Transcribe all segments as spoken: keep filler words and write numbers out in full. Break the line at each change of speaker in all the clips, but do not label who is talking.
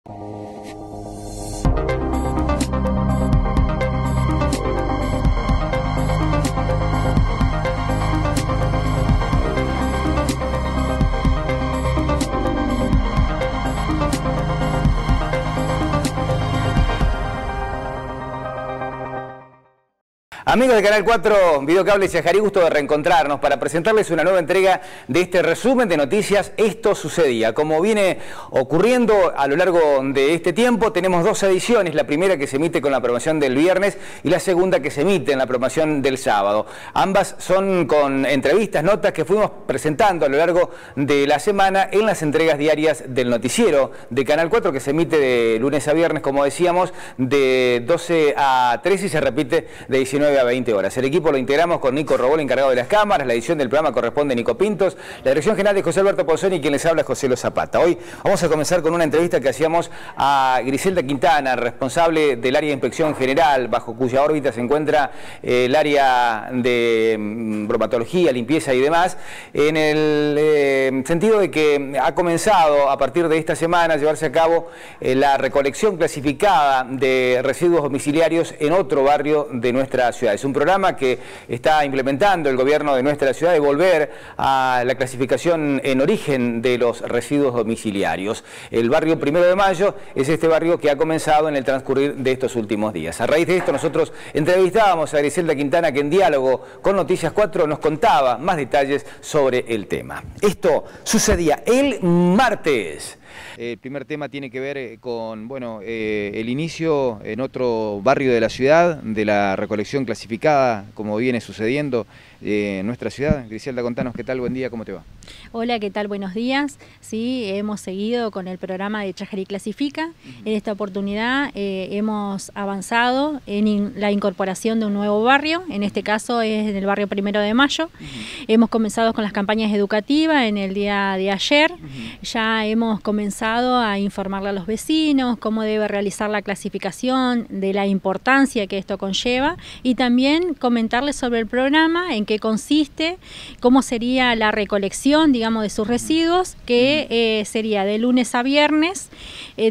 Amigos de Canal cuatro, Videocable Chajarí, gusto de reencontrarnos para presentarles una nueva entrega de este resumen de noticias Esto Sucedía. Como viene ocurriendo a lo largo de este tiempo, tenemos dos ediciones, la primera que se emite con la programación del viernes y la segunda que se emite en la programación del sábado. Ambas son con entrevistas, notas que fuimos presentando a lo largo de la semana en las entregas diarias del noticiero de Canal cuatro, que se emite de lunes a viernes, como decíamos, de doce a trece y se repite de diecinueve a veinte horas. El equipo lo integramos con Nico Robol, encargado de las cámaras. La edición del programa corresponde a Nico Pintos. La dirección general de José Alberto Ponzoni y quien les habla es José Lo Zapata. Hoy vamos a comenzar con una entrevista que hacíamos a Griselda Quintana, responsable del área de inspección general, bajo cuya órbita se encuentra eh, el área de mm, bromatología, limpieza y demás, en el eh, sentido de que ha comenzado a partir de esta semana a llevarse a cabo eh, la recolección clasificada de residuos domiciliarios en otro barrio de nuestra ciudad. Es un programa que está implementando el gobierno de nuestra ciudad de volver a la clasificación en origen de los residuos domiciliarios. El barrio Primero de Mayo es este barrio que ha comenzado en el transcurrir de estos últimos días. A raíz de esto nosotros entrevistábamos a Griselda Quintana, que en diálogo con Noticias cuatro nos contaba más detalles sobre el tema. Esto sucedía el martes. El primer tema tiene que ver con bueno, eh, el inicio en otro barrio de la ciudad de la recolección clasificada, como viene sucediendo eh, en nuestra ciudad. Griselda, contanos qué tal, buen día, ¿cómo te va?
Hola, ¿qué tal? Buenos días. Sí, hemos seguido con el programa de Chajarí Clasifica. Uh-huh. En esta oportunidad eh, hemos avanzado en in la incorporación de un nuevo barrio, en este caso es en el barrio Primero de Mayo. Uh-huh. Hemos comenzado con las campañas educativas en el día de ayer. Uh-huh. Ya hemos comenzado a informarle a los vecinos cómo debe realizar la clasificación, de la importancia que esto conlleva y también comentarles sobre el programa, en qué consiste, cómo sería la recolección, digamos, de sus residuos, que eh, sería de lunes a viernes, eh,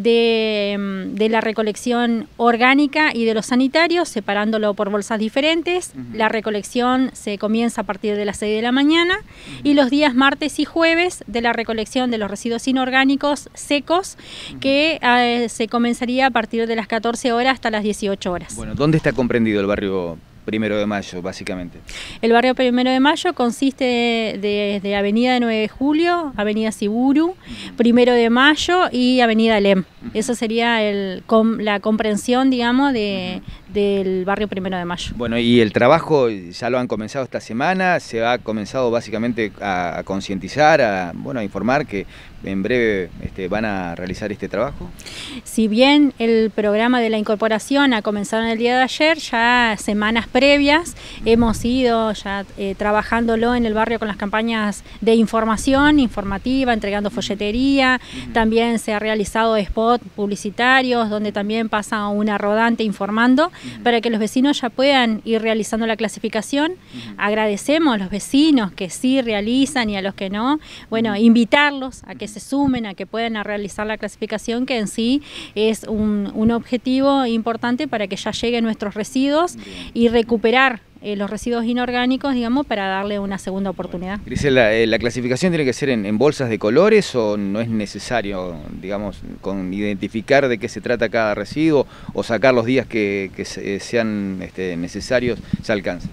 de, de la recolección orgánica y de los sanitarios, separándolo por bolsas diferentes. Uh-huh. La recolección se comienza a partir de las seis de la mañana. Uh-huh. Y los días martes y jueves de la recolección de los residuos inorgánicos secos, uh-huh, que eh, se comenzaría a partir de las catorce horas hasta las dieciocho horas.
Bueno, ¿dónde está comprendido el barrio Primero de Mayo, básicamente?
El barrio Primero de Mayo consiste desde de, de Avenida nueve de Julio, Avenida Siburu, uh-huh, Primero de Mayo y Avenida Lem. Uh-huh. Eso sería el, com, la comprensión, digamos, de, uh-huh, del barrio Primero de Mayo.
Bueno, y el trabajo ya lo han comenzado esta semana, se ha comenzado básicamente a, a concientizar, a, bueno, a informar que en breve este, van a realizar este trabajo.
Si bien el programa de la incorporación ha comenzado en el día de ayer, ya semanas previas hemos ido ya eh, trabajándolo en el barrio con las campañas de información, informativa, entregando folletería. Uh-huh. También se ha realizado spots publicitarios donde también pasa una rodante informando, uh-huh, para que los vecinos ya puedan ir realizando la clasificación. Uh-huh. Agradecemos a los vecinos que sí realizan y a los que no, bueno, uh-huh, invitarlos a que se sumen, a que puedan a realizar la clasificación, que en sí es un, un objetivo importante para que ya lleguen nuestros residuos. Bien. Y recuperar eh, los residuos inorgánicos, digamos, para darle una segunda oportunidad.
Griselda, eh, ¿la clasificación tiene que ser en, en bolsas de colores o no es necesario, digamos, con identificar de qué se trata cada residuo o sacar los días que, que se, sean este, necesarios, se alcanza?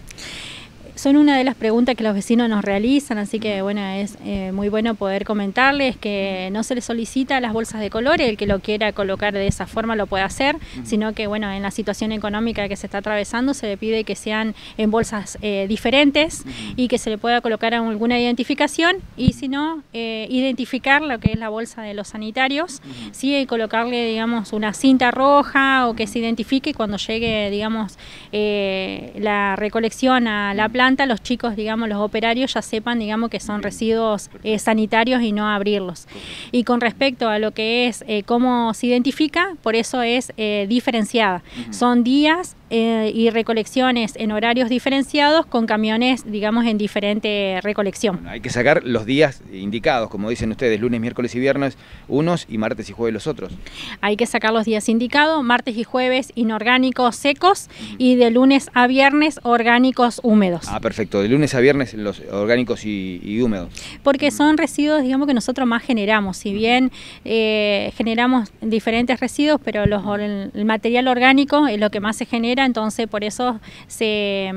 Son una de las preguntas que los vecinos nos realizan, así que bueno, es eh, muy bueno poder comentarles que no se les solicita las bolsas de colores, el que lo quiera colocar de esa forma lo puede hacer, uh-huh, sino que bueno, en la situación económica que se está atravesando se le pide que sean en bolsas eh, diferentes, uh-huh, y que se le pueda colocar alguna identificación, y si no, eh, identificar lo que es la bolsa de los sanitarios, uh-huh, sí, y colocarle, digamos, una cinta roja o que se identifique cuando llegue, digamos, eh, la recolección a la planta, planta los chicos, digamos, los operarios ya sepan, digamos, que son residuos eh, sanitarios y no abrirlos. Y con respecto a lo que es eh, cómo se identifica, por eso es eh, diferenciada. Uh-huh. Son días eh, y recolecciones en horarios diferenciados con camiones, digamos, en diferente recolección.
Bueno, hay que sacar los días indicados, como dicen ustedes, lunes, miércoles y viernes unos y martes y jueves los otros.
Hay que sacar los días indicados, martes y jueves inorgánicos secos uh-huh. y de lunes a viernes orgánicos húmedos.
Ah, perfecto, de lunes a viernes los orgánicos y, y húmedos.
Porque uh-huh. son residuos, digamos, que nosotros más generamos, si bien eh, generamos diferentes residuos, pero los, el, el material orgánico es lo que más se genera, entonces por eso se,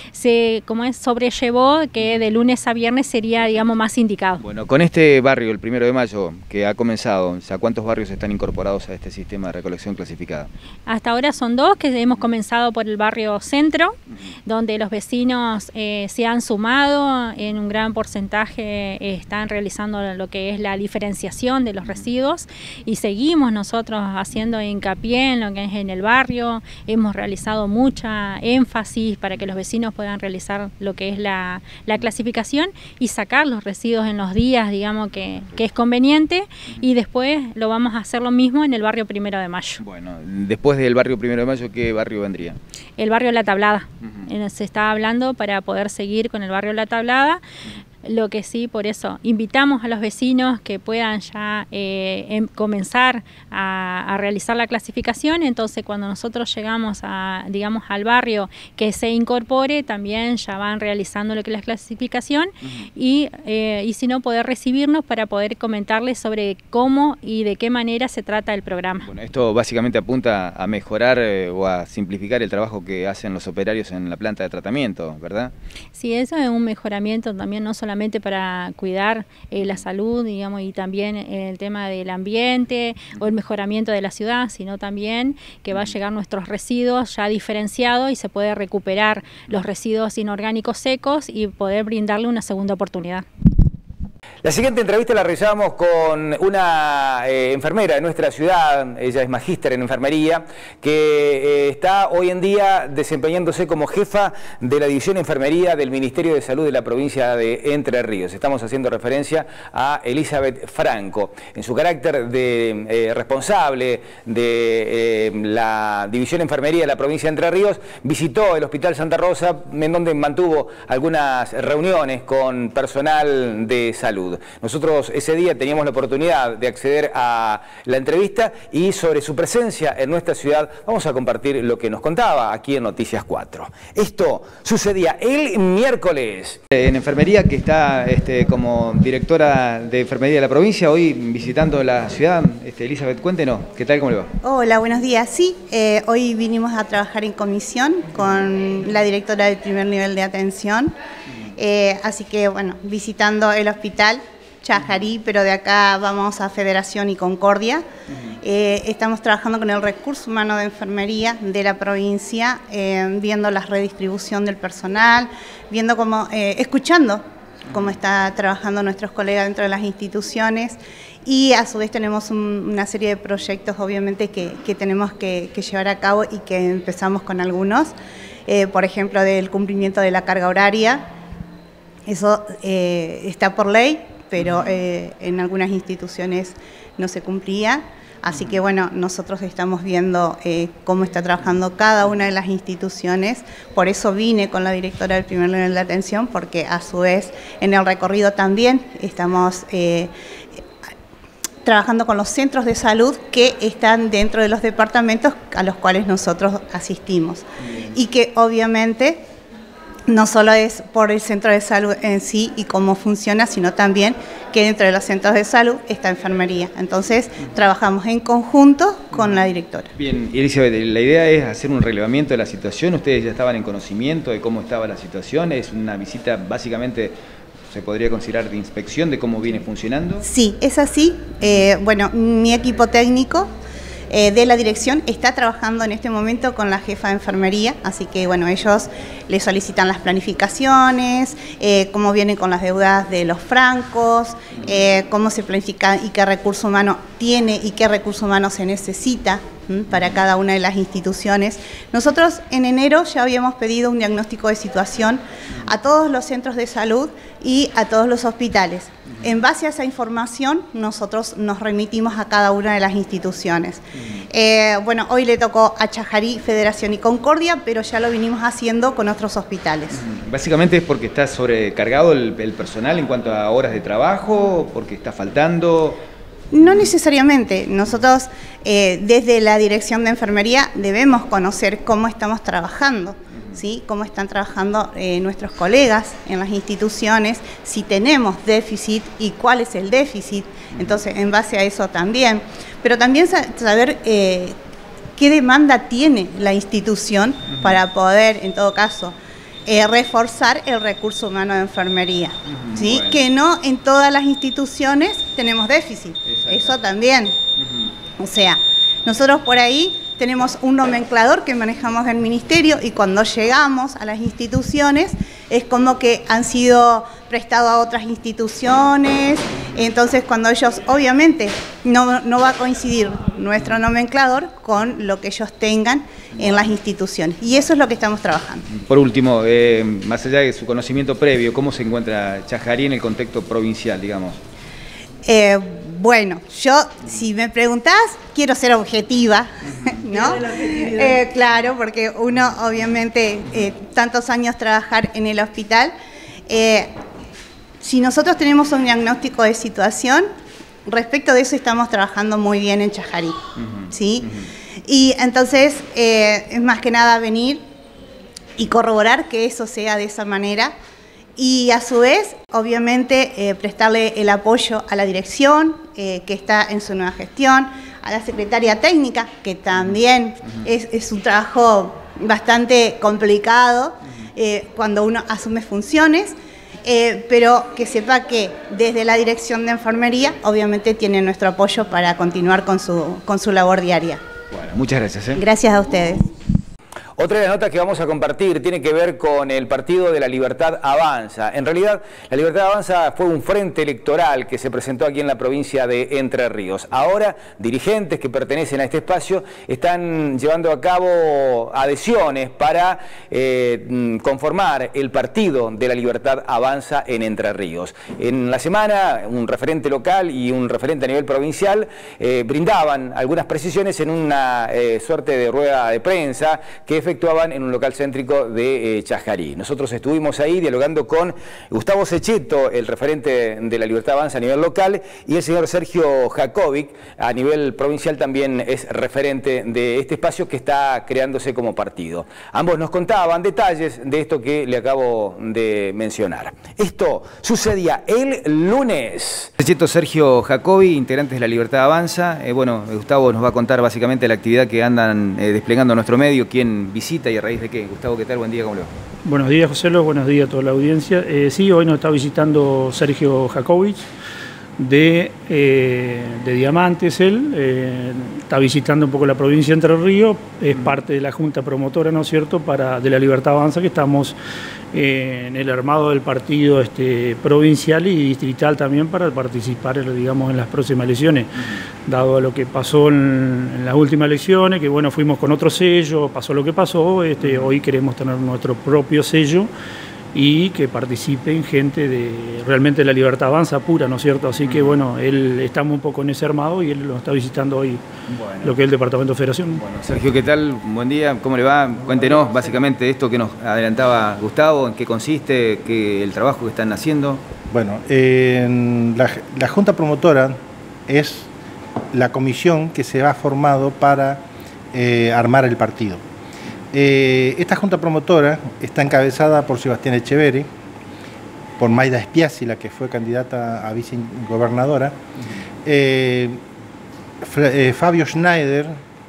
se como es, sobrellevó que de lunes a viernes sería, digamos, más indicado.
Bueno, con este barrio, el primero de mayo, que ha comenzado, o sea, ¿cuántos barrios están incorporados a este sistema de recolección clasificada?
Hasta ahora son dos, que hemos comenzado por el barrio Centro, uh-huh. donde los vecinos eh, se han sumado, en un gran porcentaje eh, están realizando lo que es la diferenciación de los uh-huh. residuos, y seguimos nosotros haciendo hincapié en lo que es en el barrio. Hemos realizado mucha énfasis para que los vecinos puedan realizar lo que es la, la clasificación y sacar los residuos en los días, digamos, que, que es conveniente, uh-huh. y después lo vamos a hacer lo mismo en el barrio Primero de Mayo.
Bueno, después del barrio Primero de Mayo, ¿qué barrio vendría?
El barrio La Tablada. Uh-huh. Se está hablando para poder seguir con el barrio La Tablada. Uh-huh. Lo que sí, por eso, invitamos a los vecinos que puedan ya eh, em, comenzar a, a realizar la clasificación. Entonces, cuando nosotros llegamos a, digamos, al barrio que se incorpore, también ya van realizando lo que es la clasificación, uh-huh. y, eh, y si no, poder recibirnos para poder comentarles sobre cómo y de qué manera se trata el programa.
Bueno, esto básicamente apunta a mejorar eh, o a simplificar el trabajo que hacen los operarios en la planta de tratamiento, ¿verdad?
Sí, eso es un mejoramiento también, no solamente solamente para cuidar eh, la salud, digamos, y también el tema del ambiente o el mejoramiento de la ciudad, sino también que va a llegar nuestros residuos ya diferenciados y se puede recuperar los residuos inorgánicos secos y poder brindarle una segunda oportunidad.
La siguiente entrevista la realizamos con una eh, enfermera de nuestra ciudad, ella es magíster en enfermería, que eh, está hoy en día desempeñándose como jefa de la División de Enfermería del Ministerio de Salud de la provincia de Entre Ríos. Estamos haciendo referencia a Elizabeth Franco. En su carácter de eh, responsable de eh, la División de Enfermería de la provincia de Entre Ríos, visitó el Hospital Santa Rosa, en donde mantuvo algunas reuniones con personal de salud. Nosotros ese día teníamos la oportunidad de acceder a la entrevista y sobre su presencia en nuestra ciudad vamos a compartir lo que nos contaba aquí en Noticias cuatro. Esto sucedía el miércoles. En enfermería, que está este, como directora de enfermería de la provincia, hoy visitando la ciudad. Este, Elizabeth, cuéntenos, ¿qué tal, cómo le va?
Hola, buenos días. Sí, eh, hoy vinimos a trabajar en comisión con la directora del primer nivel de atención. Eh, así que, bueno, visitando el hospital Chajarí, pero de acá vamos a Federación y Concordia. Eh, estamos trabajando con el recurso humano de enfermería de la provincia, eh, viendo la redistribución del personal, viendo cómo, eh, escuchando cómo está trabajando nuestros colegas dentro de las instituciones, y a su vez tenemos un, una serie de proyectos, obviamente, que, que tenemos que, que llevar a cabo y que empezamos con algunos, eh, por ejemplo, del cumplimiento de la carga horaria. Eso eh, está por ley, pero eh, en algunas instituciones no se cumplía. Así que, bueno, nosotros estamos viendo eh, cómo está trabajando cada una de las instituciones. Por eso vine con la directora del primer nivel de atención, porque a su vez en el recorrido también estamos eh, trabajando con los centros de salud que están dentro de los departamentos a los cuales nosotros asistimos. Y que obviamente no solo es por el centro de salud en sí y cómo funciona, sino también que dentro de los centros de salud está enfermería. Entonces, trabajamos en conjunto con la directora.
Bien, Elizabeth, la idea es hacer un relevamiento de la situación. Ustedes ya estaban en conocimiento de cómo estaba la situación. Es una visita básicamente, se podría considerar, de inspección de cómo viene funcionando.
Sí, es así. Eh, bueno, mi equipo técnico eh, de la dirección está trabajando en este momento con la jefa de enfermería, así que bueno, ellos le solicitan las planificaciones, eh, cómo vienen con las deudas de los francos, eh, cómo se planifica y qué recurso humano tiene y qué recurso humano se necesita para cada una de las instituciones. Nosotros en enero ya habíamos pedido un diagnóstico de situación a todos los centros de salud y a todos los hospitales. En base a esa información, nosotros nos remitimos a cada una de las instituciones. Eh, bueno, hoy le tocó a Chajarí, Federación y Concordia, pero ya lo vinimos haciendo con otros hospitales.
Básicamente es porque está sobrecargado el, el personal en cuanto a horas de trabajo, porque está faltando...
No necesariamente. Nosotros eh, desde la Dirección de Enfermería debemos conocer cómo estamos trabajando, ¿sí? Cómo están trabajando eh, nuestros colegas en las instituciones, si tenemos déficit y cuál es el déficit. Entonces, en base a eso también. Pero también saber eh, qué demanda tiene la institución para poder, en todo caso, Eh, reforzar el recurso humano de enfermería, uh-huh, ¿sí? Bueno. Que no en todas las instituciones tenemos déficit, exacto. Eso también. Uh-huh. O sea, nosotros por ahí tenemos un nomenclador que manejamos del ministerio y cuando llegamos a las instituciones es como que han sido prestados a otras instituciones, entonces cuando ellos, obviamente, no, no va a coincidir nuestro nomenclador con lo que ellos tengan en las instituciones, y eso es lo que estamos trabajando.
Por último, eh, más allá de su conocimiento previo, ¿cómo se encuentra Chajarí en el contexto provincial, digamos?
Eh, bueno, yo, si me preguntás, quiero ser objetiva, ¿no? Eh, claro, porque uno, obviamente, eh, tantos años trabajar en el hospital, eh, si nosotros tenemos un diagnóstico de situación, respecto de eso estamos trabajando muy bien en Chajarí, uh-huh, ¿sí? Uh-huh. Y entonces, eh, es más que nada venir y corroborar que eso sea de esa manera, y a su vez, obviamente, eh, prestarle el apoyo a la dirección, eh, que está en su nueva gestión, a la secretaria técnica, que también uh-huh. es, es un trabajo bastante complicado eh, cuando uno asume funciones, eh, pero que sepa que desde la dirección de enfermería, obviamente, tiene nuestro apoyo para continuar con su, con su labor diaria.
Bueno, muchas gracias. ¿eh?
Gracias a ustedes.
Otra de las notas que vamos a compartir tiene que ver con el Partido de la Libertad Avanza. En realidad, la Libertad Avanza fue un frente electoral que se presentó aquí en la provincia de Entre Ríos. Ahora, dirigentes que pertenecen a este espacio están llevando a cabo adhesiones para eh, conformar el Partido de la Libertad Avanza en Entre Ríos. En la semana, un referente local y un referente a nivel provincial eh, brindaban algunas precisiones en una eh, suerte de rueda de prensa que efectuaban en un local céntrico de eh, Chajarí. Nosotros estuvimos ahí dialogando con Gustavo Sechetto, el referente de la Libertad Avanza a nivel local, y el señor Sergio Jacobic, a nivel provincial también es referente de este espacio que está creándose como partido. Ambos nos contaban detalles de esto que le acabo de mencionar. Esto sucedía el lunes. Sechetto, Sergio Jacobic, integrantes de la Libertad Avanza. Eh, bueno, Gustavo nos va a contar básicamente la actividad que andan eh, desplegando nuestro medio, quién visita y a raíz de qué. Gustavo, ¿qué tal? Buen día, ¿cómo le va?
Buenos días, José Luis, buenos días a toda la audiencia. Eh, sí, hoy nos está visitando Sergio Jacobic de, eh, de Diamantes, él eh, está visitando un poco la provincia de Entre Ríos, es parte de la Junta Promotora, ¿no es cierto?, para, de la Libertad Avanza, que estamos eh, en el armado del partido este, provincial y distrital también para participar, digamos, en las próximas elecciones. Uh-huh. Dado lo que pasó en, en las últimas elecciones, que bueno, fuimos con otro sello, pasó lo que pasó, este, uh-huh. hoy queremos tener nuestro propio sello y que participen gente de realmente la Libertad Avanza pura, ¿no es cierto? Así que bueno, él estamos un poco en ese armado y él lo está visitando hoy, bueno, lo que es el Departamento de Federación.
Bueno, Sergio, ¿qué tal? Buen día, ¿cómo le va? Cuéntenos básicamente esto que nos adelantaba Gustavo, en qué consiste, qué, el trabajo que están haciendo.
Bueno, eh, la, la Junta Promotora es la comisión que se ha formado para eh, armar el partido. Eh, esta Junta Promotora está encabezada por Sebastián Echeverri, por Mayda Spiazzi, la que fue candidata a vicegobernadora, uh-huh. eh, eh, Fabio Schneider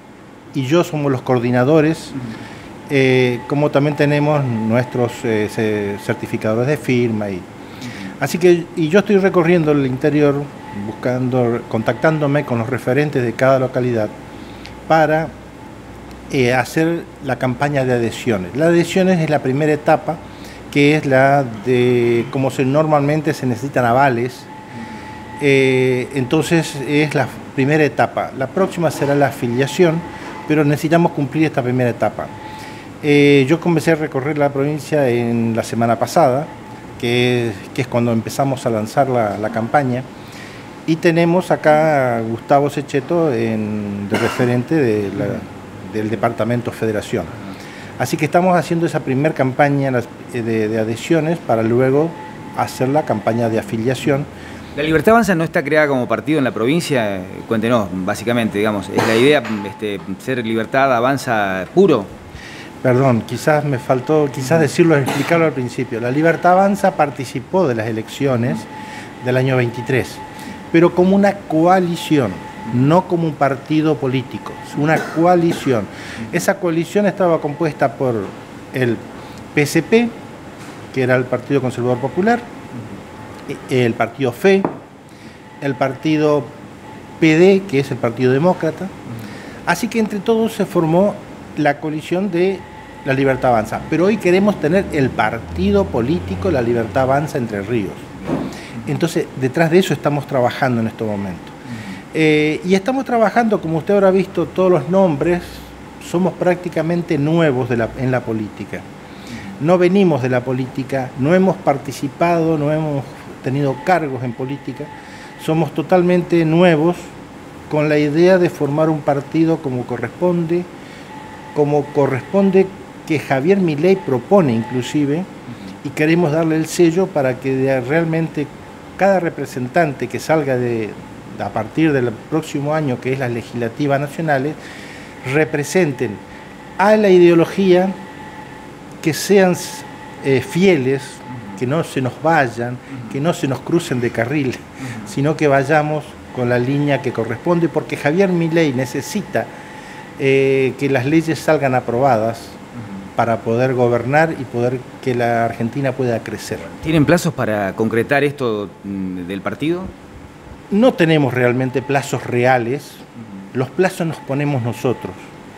y yo somos los coordinadores, uh-huh. eh, como también tenemos nuestros eh, certificadores de firma. Y, uh-huh. Así que y yo estoy recorriendo el interior, buscando, contactándome con los referentes de cada localidad para eh, hacer la campaña de adhesiones. La adhesiones es la primera etapa, que es la de, como se, normalmente se necesitan avales, eh, entonces es la primera etapa. La próxima será la afiliación, pero necesitamos cumplir esta primera etapa. Eh, yo comencé a recorrer la provincia en la semana pasada, que es, que es cuando empezamos a lanzar la, la campaña, y tenemos acá a Gustavo Sechetto, en, de referente de la, del Departamento Federación. Así que estamos haciendo esa primera campaña de, de adhesiones para luego hacer la campaña de afiliación.
¿La Libertad Avanza no está creada como partido en la provincia? Cuéntenos, básicamente, digamos, ¿es la idea este, ser Libertad Avanza puro?
Perdón, quizás me faltó quizás decirlo, explicarlo al principio. La Libertad Avanza participó de las elecciones del año veintitrés, pero como una coalición, no como un partido político, es una coalición. Esa coalición estaba compuesta por el P S P, que era el Partido Conservador Popular, el Partido F E, el Partido P D, que es el Partido Demócrata. Así que entre todos se formó la coalición de la Libertad Avanza. Pero hoy queremos tener el partido político, la Libertad Avanza Entre Ríos. Entonces, detrás de eso estamos trabajando en este momento. Eh, y estamos trabajando, como usted habrá visto, todos los nombres, somos prácticamente nuevos de la, en la política. No venimos de la política, no hemos participado, no hemos tenido cargos en política, somos totalmente nuevos con la idea de formar un partido como corresponde, como corresponde que Javier Milei propone inclusive, y queremos darle el sello para que de, realmente cada representante que salga de, a partir del próximo año, que es las legislativas nacionales, representen a la ideología, que sean eh, fieles, que no se nos vayan, que no se nos crucen de carril, sino que vayamos con la línea que corresponde, porque Javier Milei necesita eh, que las leyes salgan aprobadas para poder gobernar y poder que la Argentina pueda crecer.
¿Tienen plazos para concretar esto del partido?
No tenemos realmente plazos reales, los plazos nos ponemos nosotros.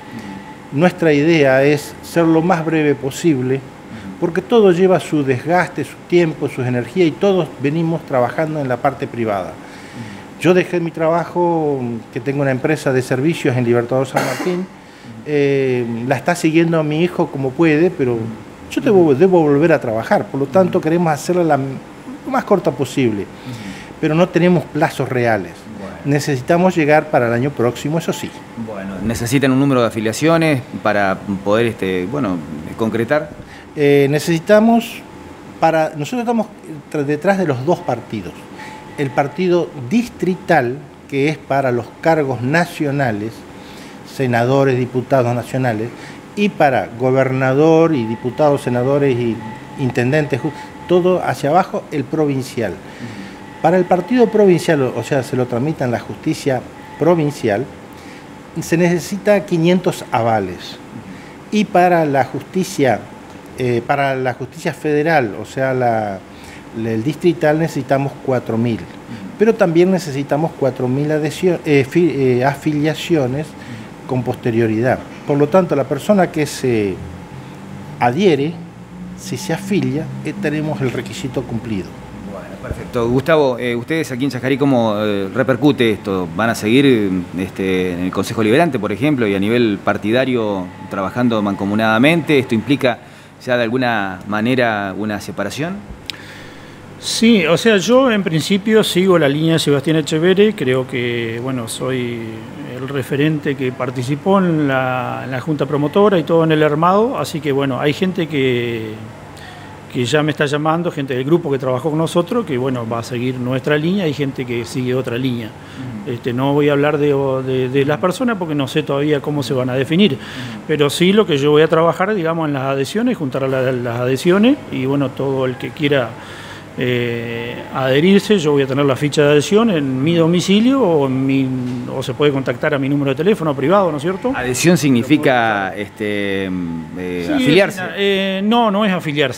Nuestra idea es ser lo más breve posible, porque todo lleva su desgaste, su tiempo, su energía, y todos venimos trabajando en la parte privada. Yo dejé mi trabajo, que tengo una empresa de servicios en Libertador San Martín, eh, la está siguiendo mi hijo como puede, pero yo debo, debo volver a trabajar, por lo tanto queremos hacerla la, lo más corta posible, pero no tenemos plazos reales. Necesitamos llegar para el año próximo, eso sí.
Bueno, ¿necesitan un número de afiliaciones para poder este, bueno, concretar?
Eh, necesitamos, para nosotros estamos detrás de los dos partidos. El partido distrital, que es para los cargos nacionales, senadores, diputados nacionales, y para gobernador y diputados, senadores y intendentes, todo hacia abajo, el provincial. Para el partido provincial, o sea, se lo tramita en la justicia provincial, se necesita quinientos avales. Y para la justicia, eh, para la justicia federal, o sea, la, el distrital, necesitamos cuatro mil. Pero también necesitamos cuatro mil eh, eh, afiliaciones con posterioridad. Por lo tanto, la persona que se adhiere, si se afilia, eh, tenemos el requisito cumplido.
Perfecto. Gustavo, eh, ustedes aquí en Chajarí, ¿cómo eh, repercute esto? ¿Van a seguir este, en el Consejo Liberante, por ejemplo, y a nivel partidario trabajando mancomunadamente? ¿Esto implica ya de alguna manera una separación?
Sí, o sea, yo en principio sigo la línea de Sebastián Echeverri, creo que, bueno, soy el referente que participó en la, en la Junta Promotora y todo en el armado, así que, bueno, hay gente que... que ya me está llamando, gente del grupo que trabajó con nosotros, que bueno, va a seguir nuestra línea, hay gente que sigue otra línea. Uh-huh. este, no voy a hablar de, de, de las personas porque no sé todavía cómo se van a definir, uh-huh. pero sí lo que yo voy a trabajar, digamos, en las adhesiones, juntar la, las adhesiones, y bueno, todo el que quiera eh, adherirse, yo voy a tener la ficha de adhesión en mi domicilio o, en mi, o se puede contactar a mi número de teléfono privado, ¿no es cierto?
¿Adhesión significa este, eh,
sí,
afiliarse?
Eh, no, no es afiliarse.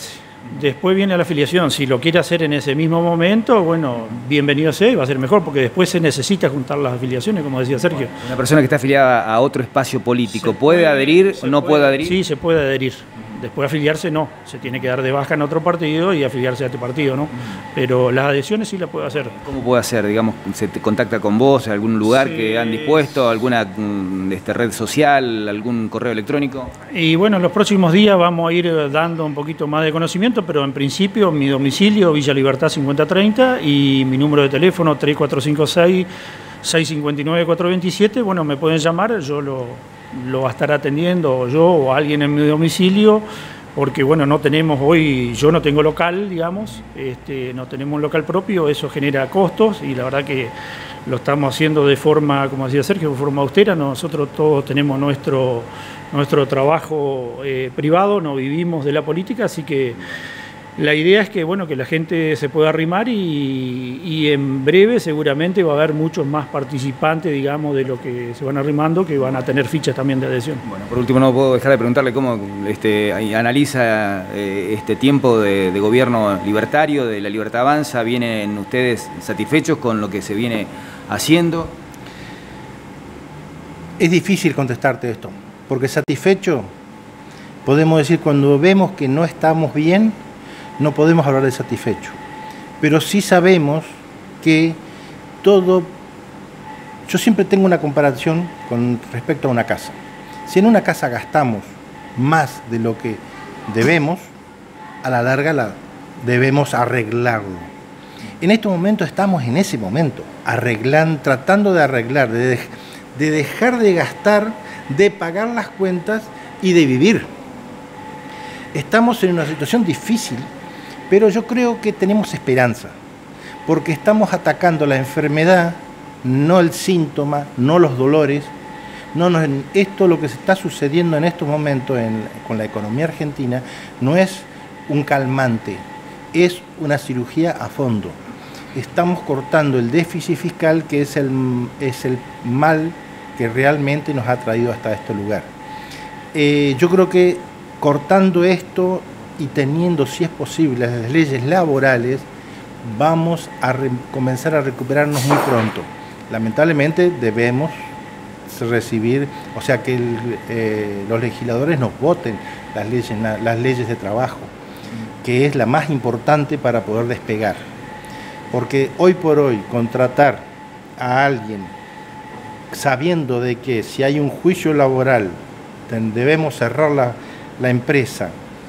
Después viene la afiliación. Si lo quiere hacer en ese mismo momento, bueno, bienvenido sea y va a ser mejor, porque después se necesita juntar las afiliaciones, como decía Sergio.
Una persona que está afiliada a otro espacio político, ¿puede, puede adherir o no puede, puede adherir?
Sí, se puede adherir. Después afiliarse no, se tiene que dar de baja en otro partido y afiliarse a este partido, ¿no? Pero las adhesiones sí las puede hacer.
¿Cómo puede hacer? Digamos, ¿se te contacta con vos, algún lugar sí. que han dispuesto, alguna este, red social, algún correo electrónico?
Y bueno, en los próximos días vamos a ir dando un poquito más de conocimiento, pero en principio mi domicilio, Villa Libertad cincuenta treinta, y mi número de teléfono tres cuatro cinco seis, seis cinco nueve, cuatro dos siete, bueno, me pueden llamar, yo lo... lo va a estar atendiendo yo o alguien en mi domicilio, porque bueno, no tenemos hoy, yo no tengo local, digamos, este, no tenemos un local propio, eso genera costos y la verdad que lo estamos haciendo de forma, como decía Sergio, de forma austera. Nosotros todos tenemos nuestro, nuestro trabajo eh, privado, no vivimos de la política, así que la idea es que, bueno, que la gente se pueda arrimar y, y en breve seguramente va a haber muchos más participantes, digamos, de lo que se van arrimando, que van a tener fichas también de adhesión.
Bueno, por último no puedo dejar de preguntarle cómo este, analiza eh, este tiempo de, de gobierno libertario, de La Libertad Avanza. ¿Vienen ustedes satisfechos con lo que se viene haciendo?
Es difícil contestarte esto, porque satisfecho podemos decir cuando vemos que no estamos bien, no podemos hablar de satisfecho, pero sí sabemos que todo... Yo siempre tengo una comparación con respecto a una casa. Si en una casa gastamos más de lo que debemos, a la larga la debemos arreglarlo. En este momento estamos en ese momento, arreglando, tratando de arreglar, de, de dejar de gastar, de pagar las cuentas y de vivir. Estamos en una situación difícil, pero yo creo que tenemos esperanza, porque estamos atacando la enfermedad, no el síntoma, no los dolores. No, no, esto lo que se está sucediendo en estos momentos en, con la economía argentina no es un calmante, es una cirugía a fondo. Estamos cortando el déficit fiscal, que es el, es el mal que realmente nos ha traído hasta este lugar. Eh, yo creo que cortando esto y teniendo, si es posible, las leyes laborales, vamos a re- comenzar a recuperarnos muy pronto. Lamentablemente debemos recibir, o sea, que el, eh, los legisladores nos voten las leyes, las leyes de trabajo, que es la más importante para poder despegar. Porque hoy por hoy contratar a alguien sabiendo de que si hay un juicio laboral debemos cerrar la, la empresa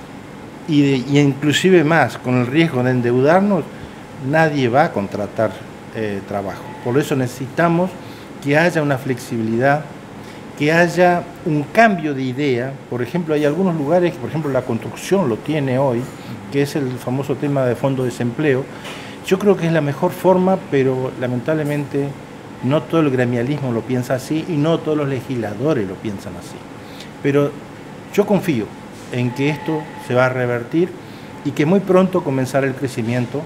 y, de, y inclusive más con el riesgo de endeudarnos, nadie va a contratar eh, trabajo. Por eso necesitamos que haya una flexibilidad, que haya un cambio de idea. Por ejemplo, hay algunos lugares, por ejemplo la construcción lo tiene hoy, que es el famoso tema de fondo de desempleo. Yo creo que es la mejor forma, pero lamentablemente no todo el gremialismo lo piensa así y no todos los legisladores lo piensan así. Pero yo confío en que esto se va a revertir y que muy pronto comenzará el crecimiento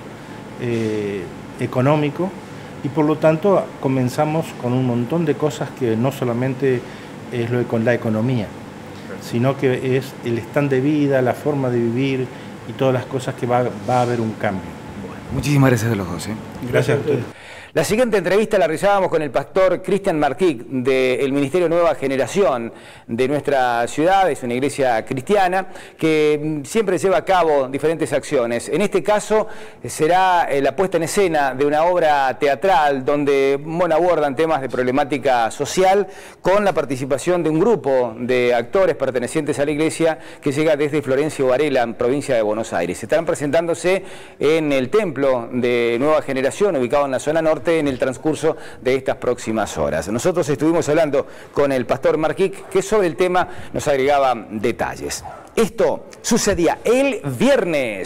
eh, económico y por lo tanto comenzamos con un montón de cosas que no solamente es lo de con la economía, sino que es el stand de vida, la forma de vivir y todas las cosas que va, va a haber un cambio.
Bueno, muchísimas gracias a los dos. ¿eh?
Gracias a ustedes.
La siguiente entrevista la realizábamos con el pastor Cristian Marquic del Ministerio Nueva Generación de nuestra ciudad. Es una iglesia cristiana que siempre lleva a cabo diferentes acciones. En este caso será la puesta en escena de una obra teatral donde bueno, abordan temas de problemática social con la participación de un grupo de actores pertenecientes a la iglesia que llega desde Florencio Varela, en provincia de Buenos Aires. Estarán presentándose en el templo de Nueva Generación, ubicado en la zona norte, en el transcurso de estas próximas horas. Nosotros estuvimos hablando con el pastor Marquic, que sobre el tema nos agregaba detalles. Esto sucedía el viernes.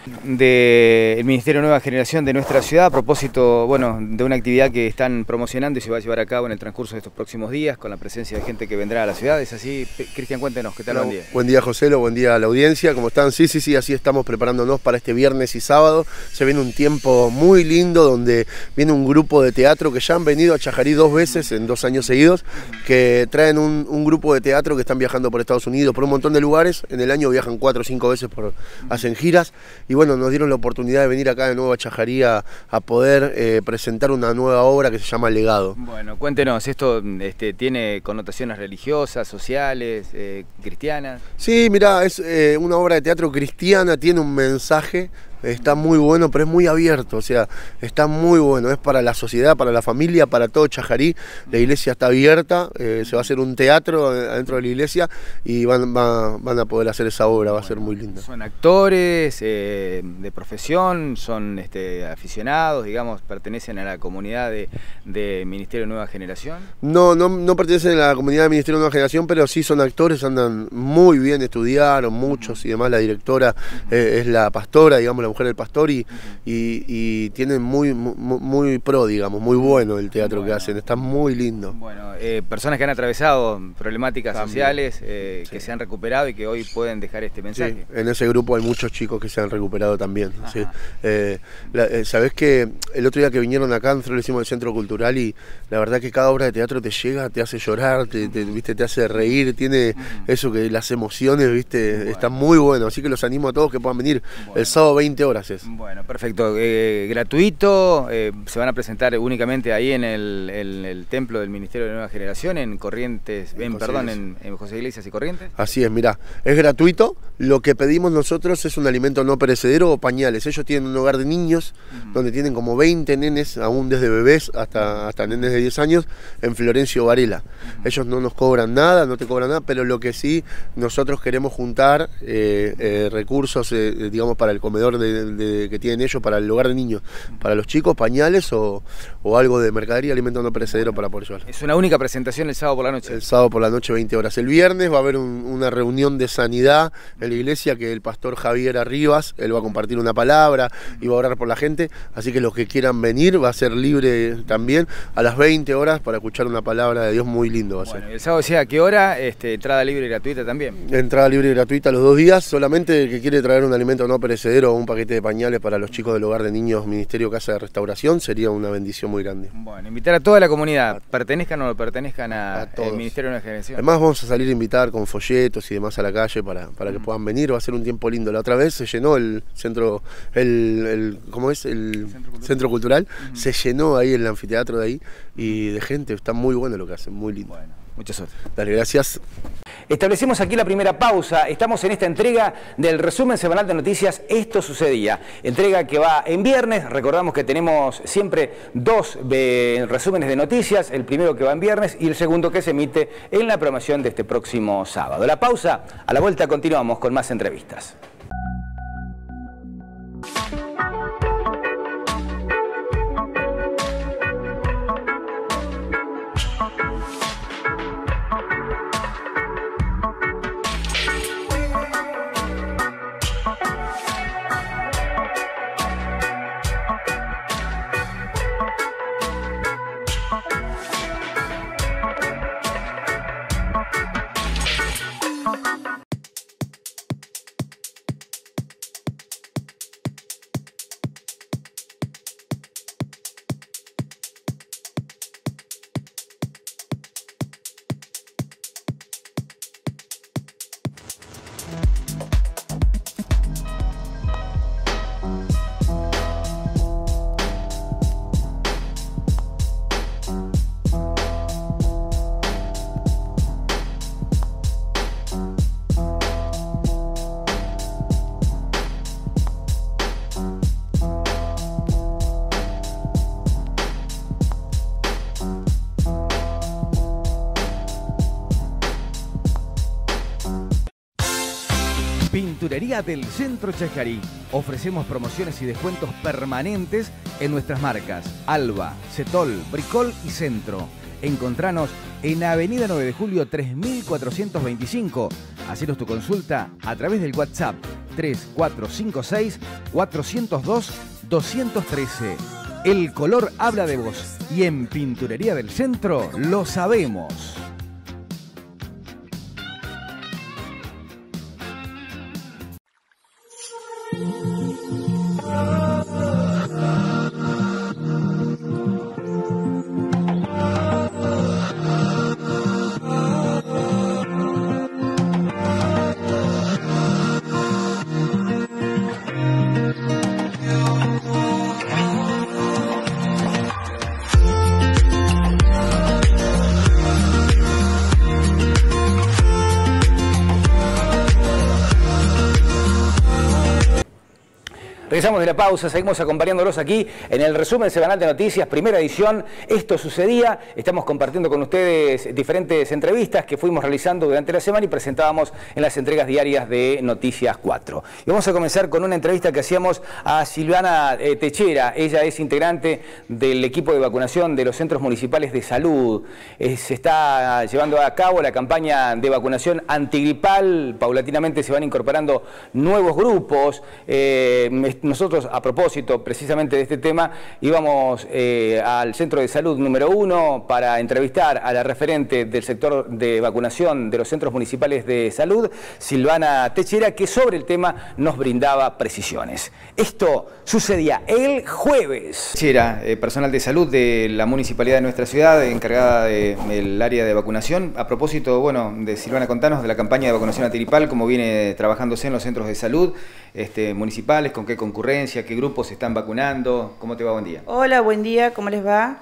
del Ministerio de Nueva Generación de nuestra ciudad a propósito, bueno, de una actividad que están promocionando y se va a llevar a cabo en el transcurso de estos próximos días con la presencia de gente que vendrá a la ciudad. ¿Es así? Cristian, cuéntenos, ¿qué tal?
Bueno,
buen día.
Buen día, Joselo, buen día a la audiencia, ¿cómo están? Sí, sí, sí, así estamos preparándonos para este viernes y sábado. Se viene un tiempo muy lindo donde viene un grupo de teatro que ya han venido a Chajarí dos veces en dos años seguidos, que traen un, un grupo de teatro que están viajando por Estados Unidos, por un montón de lugares. En el año viajan cuatro o cinco veces, por, hacen giras, y bueno, nos dieron la oportunidad de venir acá de nuevo a Chajarí a, a poder eh, presentar una nueva obra que se llama Legado.
Bueno, cuéntenos, ¿esto este, tiene connotaciones religiosas, sociales, eh, cristianas?
Sí, mirá, es eh, una obra de teatro cristiana, tiene un mensaje. Está muy bueno, pero es muy abierto, o sea, está muy bueno, es para la sociedad, para la familia, para todo Chajarí. La iglesia está abierta, eh, se va a hacer un teatro adentro de la iglesia y van, va, van a poder hacer esa obra, va a ser muy linda.
¿Son actores eh, de profesión, son este, aficionados, digamos, pertenecen a la comunidad de, de Ministerio de Nueva Generación?
No, no, no pertenecen a la comunidad del Ministerio de Nueva Generación, pero sí son actores, andan muy bien, estudiaron muchos y demás. La directora eh, es la pastora, digamos, la mujer del pastor, y, y, y tienen muy, muy, muy pro, digamos, muy bueno el teatro bueno, que hacen, está muy lindo.
Bueno, eh, personas que han atravesado problemáticas También. sociales, eh, sí. que se han recuperado y que hoy pueden dejar este mensaje.
Sí, en ese grupo hay muchos chicos que se han recuperado también. ¿Sí? Eh, la, eh, Sabés que el otro día que vinieron acá, nosotros lo hicimos en el Centro Cultural y la verdad que cada obra de teatro te llega, te hace llorar, te, te, ¿viste? te hace reír, tiene eso que las emociones, ¿viste? Bueno. Está muy bueno, así que los animo a todos que puedan venir bueno. el sábado veinte horas. Es.
Bueno, perfecto. Eh, gratuito, eh, se van a presentar únicamente ahí en el, el, el templo del Ministerio de Nueva Generación, en Corrientes, en, perdón, en, en José Iglesias y Corrientes.
Así es, mirá, es gratuito. Lo que pedimos nosotros es un alimento no perecedero o pañales. Ellos tienen un hogar de niños, uh-huh. donde tienen como veinte nenes, aún desde bebés hasta, hasta nenes de diez años, en Florencio Varela. Uh-huh. Ellos no nos cobran nada, no te cobran nada, pero lo que sí, nosotros queremos juntar eh, eh, recursos, eh, digamos, para el comedor de, de, que tienen ellos, para el hogar de niños, para los chicos, pañales o, o algo de mercadería, alimento no perecedero para poder llevar.
Es una única presentación el sábado por la noche.
El sábado por la noche, veinte horas. El viernes va a haber un, una reunión de sanidad en la iglesia que el pastor Javier Arribas, él va a compartir una palabra y va a orar por la gente, así que los que quieran venir va a ser libre también a las veinte horas para escuchar una palabra de Dios muy lindo. Va a ser.
Bueno, ¿y el sábado decía a qué hora? Este, entrada libre y gratuita también.
Entrada libre y gratuita los dos días, solamente el que quiere traer un alimento no perecedero o un paquete de pañales para los chicos del hogar de niños Ministerio Casa de Restauración sería una bendición muy grande.
Bueno, invitar a toda la comunidad, pertenezcan o no pertenezcan al Ministerio de Nueva Generación.
Además vamos a salir a invitar con folletos y demás a la calle para, para que mm. puedan venir, va a ser un tiempo lindo. La otra vez se llenó el centro, el, el ¿cómo es? El centro cultural, centro cultural. Mm. Se llenó ahí el anfiteatro de ahí y de gente, está muy bueno lo que hacen, muy lindo.
Bueno, mucha suerte.
Dale, gracias.
Establecemos aquí la primera pausa, estamos en esta entrega del resumen semanal de noticias Esto Sucedía, entrega que va en viernes. Recordamos que tenemos siempre dos eh, resúmenes de noticias, el primero que va en viernes y el segundo que se emite en la programación de este próximo sábado. La pausa, a la vuelta continuamos con más entrevistas. Pinturería del Centro Chajarí. Ofrecemos promociones y descuentos permanentes en nuestras marcas Alba, Cetol, Bricol y Centro. Encontranos en Avenida nueve de Julio tres mil cuatrocientos veinticinco. Hacenos tu consulta a través del WhatsApp tres cuatro cinco seis, cuatro cero dos, dos uno tres. El color habla de vos y en Pinturería del Centro lo sabemos. Regresamos de la pausa, seguimos acompañándolos aquí en el resumen semanal de noticias, primera edición. Esto sucedía, estamos compartiendo con ustedes diferentes entrevistas que fuimos realizando durante la semana y presentábamos en las entregas diarias de Noticias cuatro. Y vamos a comenzar con una entrevista que hacíamos a Silvana eh, Techera. Ella es integrante del equipo de vacunación de los centros municipales de salud. Eh, se está llevando a cabo la campaña de vacunación antigripal. Paulatinamente se van incorporando nuevos grupos. Eh, Nosotros, a propósito precisamente de este tema, íbamos eh, al centro de salud número uno para entrevistar a la referente del sector de vacunación de los centros municipales de salud, Silvana Techera, que sobre el tema nos brindaba precisiones. Esto sucedía el jueves. Techera, eh, personal de salud de la municipalidad de nuestra ciudad, encargada del área de vacunación. A propósito, bueno, de Silvana, contanos de la campaña de vacunación antigripal, cómo viene trabajándose en los centros de salud este, municipales, con qué concurrencia, qué grupos se están vacunando. ¿Cómo te va? Buen día.
Hola, buen día, ¿cómo les va?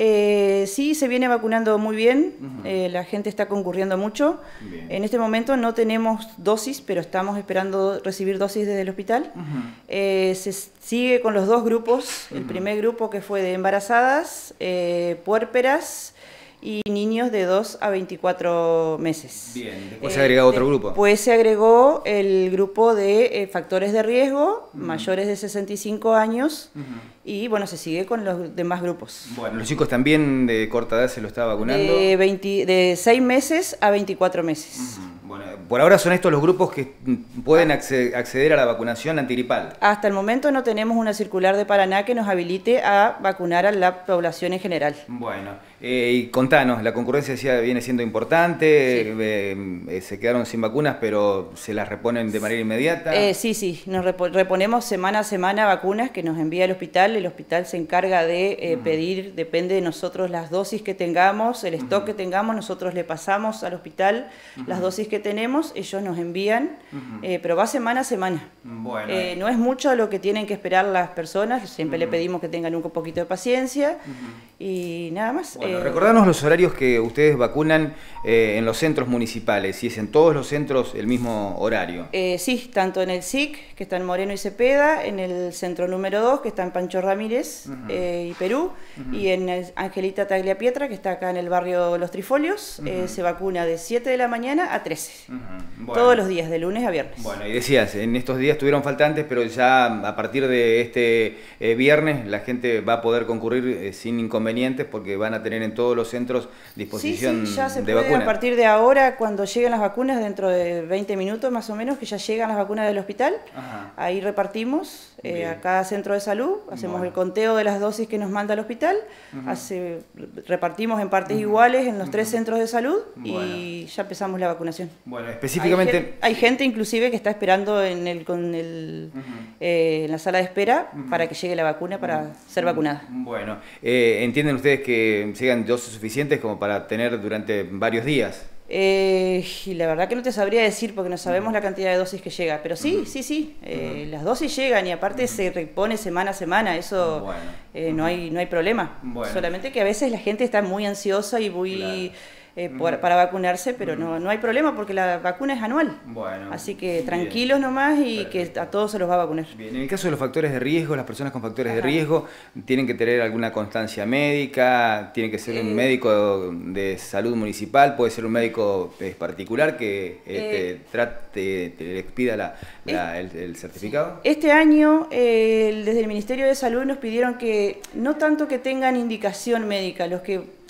Eh, sí, se viene vacunando muy bien, uh-huh. eh, la gente está concurriendo mucho. Bien. En este momento no tenemos dosis, pero estamos esperando recibir dosis desde el hospital. Uh-huh. eh, se sigue con los dos grupos, uh-huh. el primer grupo que fue de embarazadas, eh, puérperas y niños de dos a veinticuatro meses.
Bien, después eh, se agregó otro grupo.
Después se agregó el grupo de eh, factores de riesgo, uh-huh. mayores de sesenta y cinco años, uh-huh. y bueno, se sigue con los demás grupos.
Bueno, ¿los chicos también de corta edad se lo está vacunando?
De, veinte, de seis meses a veinticuatro meses.
Uh-huh. Bueno, por ahora son estos los grupos que pueden acceder a la vacunación antigripal.
Hasta el momento no tenemos una circular de Paraná que nos habilite a vacunar a la población en general.
Bueno, eh, y contanos, la concurrencia decía, viene siendo importante, sí. eh, eh, se quedaron sin vacunas, pero ¿se las reponen de manera inmediata?
Eh, sí, sí, nos reponemos semana a semana vacunas que nos envía el hospital. El hospital se encarga de eh, uh-huh. pedir, depende de nosotros las dosis que tengamos, el stock uh-huh. que tengamos, nosotros le pasamos al hospital uh-huh. las dosis que tenemos, ellos nos envían, uh-huh. eh, pero va semana a semana. Bueno, eh, no es mucho lo que tienen que esperar las personas, siempre uh-huh. le pedimos que tengan un poquito de paciencia uh-huh. y nada más.
Bueno,
eh,
recordanos los horarios que ustedes vacunan eh, en los centros municipales, si es en todos los centros el mismo horario.
Eh, sí, tanto en el S I C, que está en Moreno y Cepeda, en el centro número dos, que está en Pancho Ramírez uh-huh. eh, y Perú, uh-huh. y en el Angelita Tagliapietra, que está acá en el barrio Los Trifolios, uh-huh. eh, se vacuna de siete de la mañana a trece. Uh-huh. Bueno. Todos los días, de lunes a viernes.
Bueno, y decías, en estos días tuvieron faltantes, pero ya a partir de este eh, viernes la gente va a poder concurrir eh, sin inconvenientes porque van a tener en todos los centros disposición
sí, sí, ya se
de
puede
vacuna.
A partir de ahora, cuando lleguen las vacunas, dentro de veinte minutos más o menos, que ya llegan las vacunas del hospital, ajá. ahí repartimos eh, a cada centro de salud, hacemos bueno. el conteo de las dosis que nos manda el hospital, uh-huh. hace, repartimos en partes uh-huh. iguales en los uh-huh. tres centros de salud bueno. y ya empezamos la vacunación.
Bueno, específicamente...
Hay gente, hay gente inclusive que está esperando en, el, con el, uh-huh. eh, en la sala de espera uh-huh. para que llegue la vacuna para uh-huh. ser vacunada.
Bueno, eh, ¿entienden ustedes que llegan dosis suficientes como para tener durante varios días?
Eh, y la verdad que no te sabría decir porque no sabemos uh-huh. la cantidad de dosis que llega, pero sí, uh-huh. sí, sí, eh, uh-huh. las dosis llegan y aparte uh-huh. se repone semana a semana, eso bueno. eh, uh-huh. no hay, no hay problema, bueno. solamente que a veces la gente está muy ansiosa y muy... Claro. Eh, por, para vacunarse, pero no, no hay problema porque la vacuna es anual. Bueno, así que tranquilos bien. nomás y Perfecto. que a todos se los va a vacunar.
Bien. En el caso de los factores de riesgo, las personas con factores Ajá. de riesgo tienen que tener alguna constancia médica, tiene que ser eh, un médico de salud municipal, puede ser un médico particular que eh, eh, te, trate, te les pida la, la, el, el certificado.
Este año eh, desde el Ministerio de Salud nos pidieron que no tanto que tengan indicación médica, los que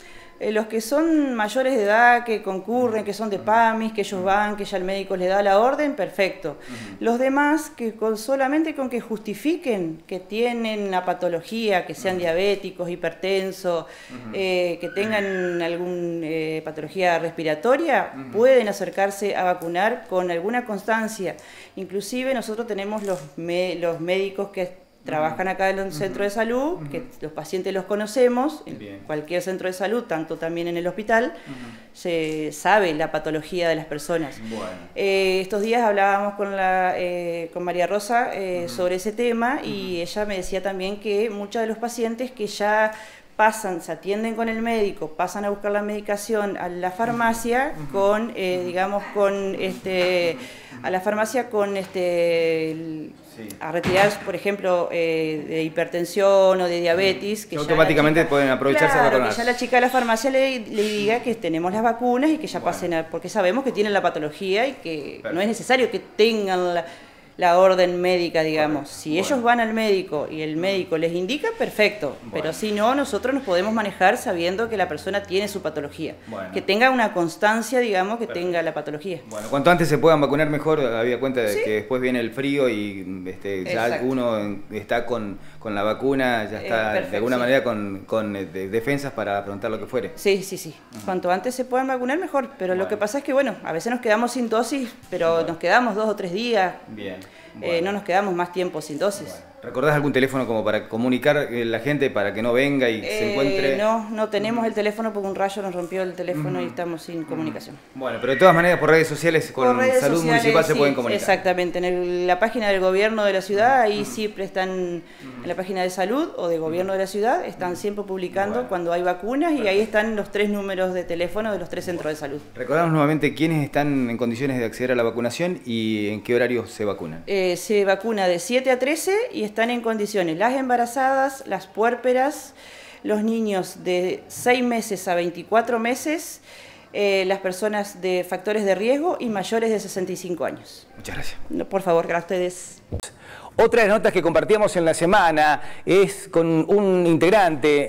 Eh, los que son mayores de edad, que concurren, que son de PAMIs, que ellos van, que ya el médico les da la orden, perfecto. Uh-huh. Los demás, que con, solamente con que justifiquen que tienen una patología, que sean uh-huh. diabéticos, hipertensos, uh-huh. eh, que tengan alguna eh, patología respiratoria, uh-huh. pueden acercarse a vacunar con alguna constancia. Inclusive nosotros tenemos los, me, los médicos que trabajan acá en un centro de salud, uh-huh. que los pacientes los conocemos, en Bien. cualquier centro de salud, tanto también en el hospital, uh-huh. se sabe la patología de las personas. Bueno. Eh, estos días hablábamos con, la, eh, con María Rosa eh, uh-huh. sobre ese tema uh-huh. y ella me decía también que muchos de los pacientes que ya pasan, se atienden con el médico, pasan a buscar la medicación a la farmacia uh-huh. con, eh, digamos, con este, a la farmacia con este... El, Sí. a retirar, por ejemplo, eh, de hipertensión o de diabetes. Que
automáticamente
chica,
pueden aprovecharse
claro,
de vacunar.
Que ya la chica de la farmacia le, le diga que tenemos las vacunas y que ya bueno. pasen a... Porque sabemos que tienen la patología y que Perfecto. no es necesario que tengan la, la orden médica, digamos. Correcto. Si bueno. ellos van al médico y el médico les indica, perfecto. Bueno. Pero si no, nosotros nos podemos manejar sabiendo que la persona tiene su patología. Bueno. Que tenga una constancia, digamos, que Perfecto. tenga la patología.
Bueno, cuanto antes se puedan vacunar mejor, había cuenta de ¿Sí? que después viene el frío y este, ya uno está con, con la vacuna, ya está eh, de alguna sí. manera con, con de, defensas para afrontar lo que fuere.
Sí, sí, sí. Uh-huh. Cuanto antes se puedan vacunar, mejor. Pero bueno. lo que pasa es que, bueno, a veces nos quedamos sin dosis, pero bueno. nos quedamos dos o tres días.
Bien.
Bueno. Eh, no nos quedamos más tiempo sin dosis.
Bueno. ¿Recordás algún teléfono como para comunicar a la gente para que no venga y eh, se encuentre?
No, no tenemos el teléfono porque un rayo nos rompió el teléfono mm. y estamos sin comunicación.
Bueno, pero de todas maneras por redes sociales con redes Salud sociales, Municipal se
sí,
pueden comunicar.
Exactamente, en el, la página del gobierno de la ciudad, ahí mm. siempre están, mm. en la página de salud o de gobierno de la ciudad, están siempre publicando bueno. cuando hay vacunas Perfecto. y ahí están los tres números de teléfono de los tres centros de salud.
Recordamos nuevamente quiénes están en condiciones de acceder a la vacunación y en qué horario se vacunan.
Eh, se vacuna de siete a trece y están en condiciones las embarazadas, las puérperas, los niños de seis meses a veinticuatro meses, eh, las personas de factores de riesgo y mayores de sesenta y cinco años.
Muchas gracias.
Por favor, gracias a ustedes.
Otra de las notas que compartíamos en la semana es con un integrante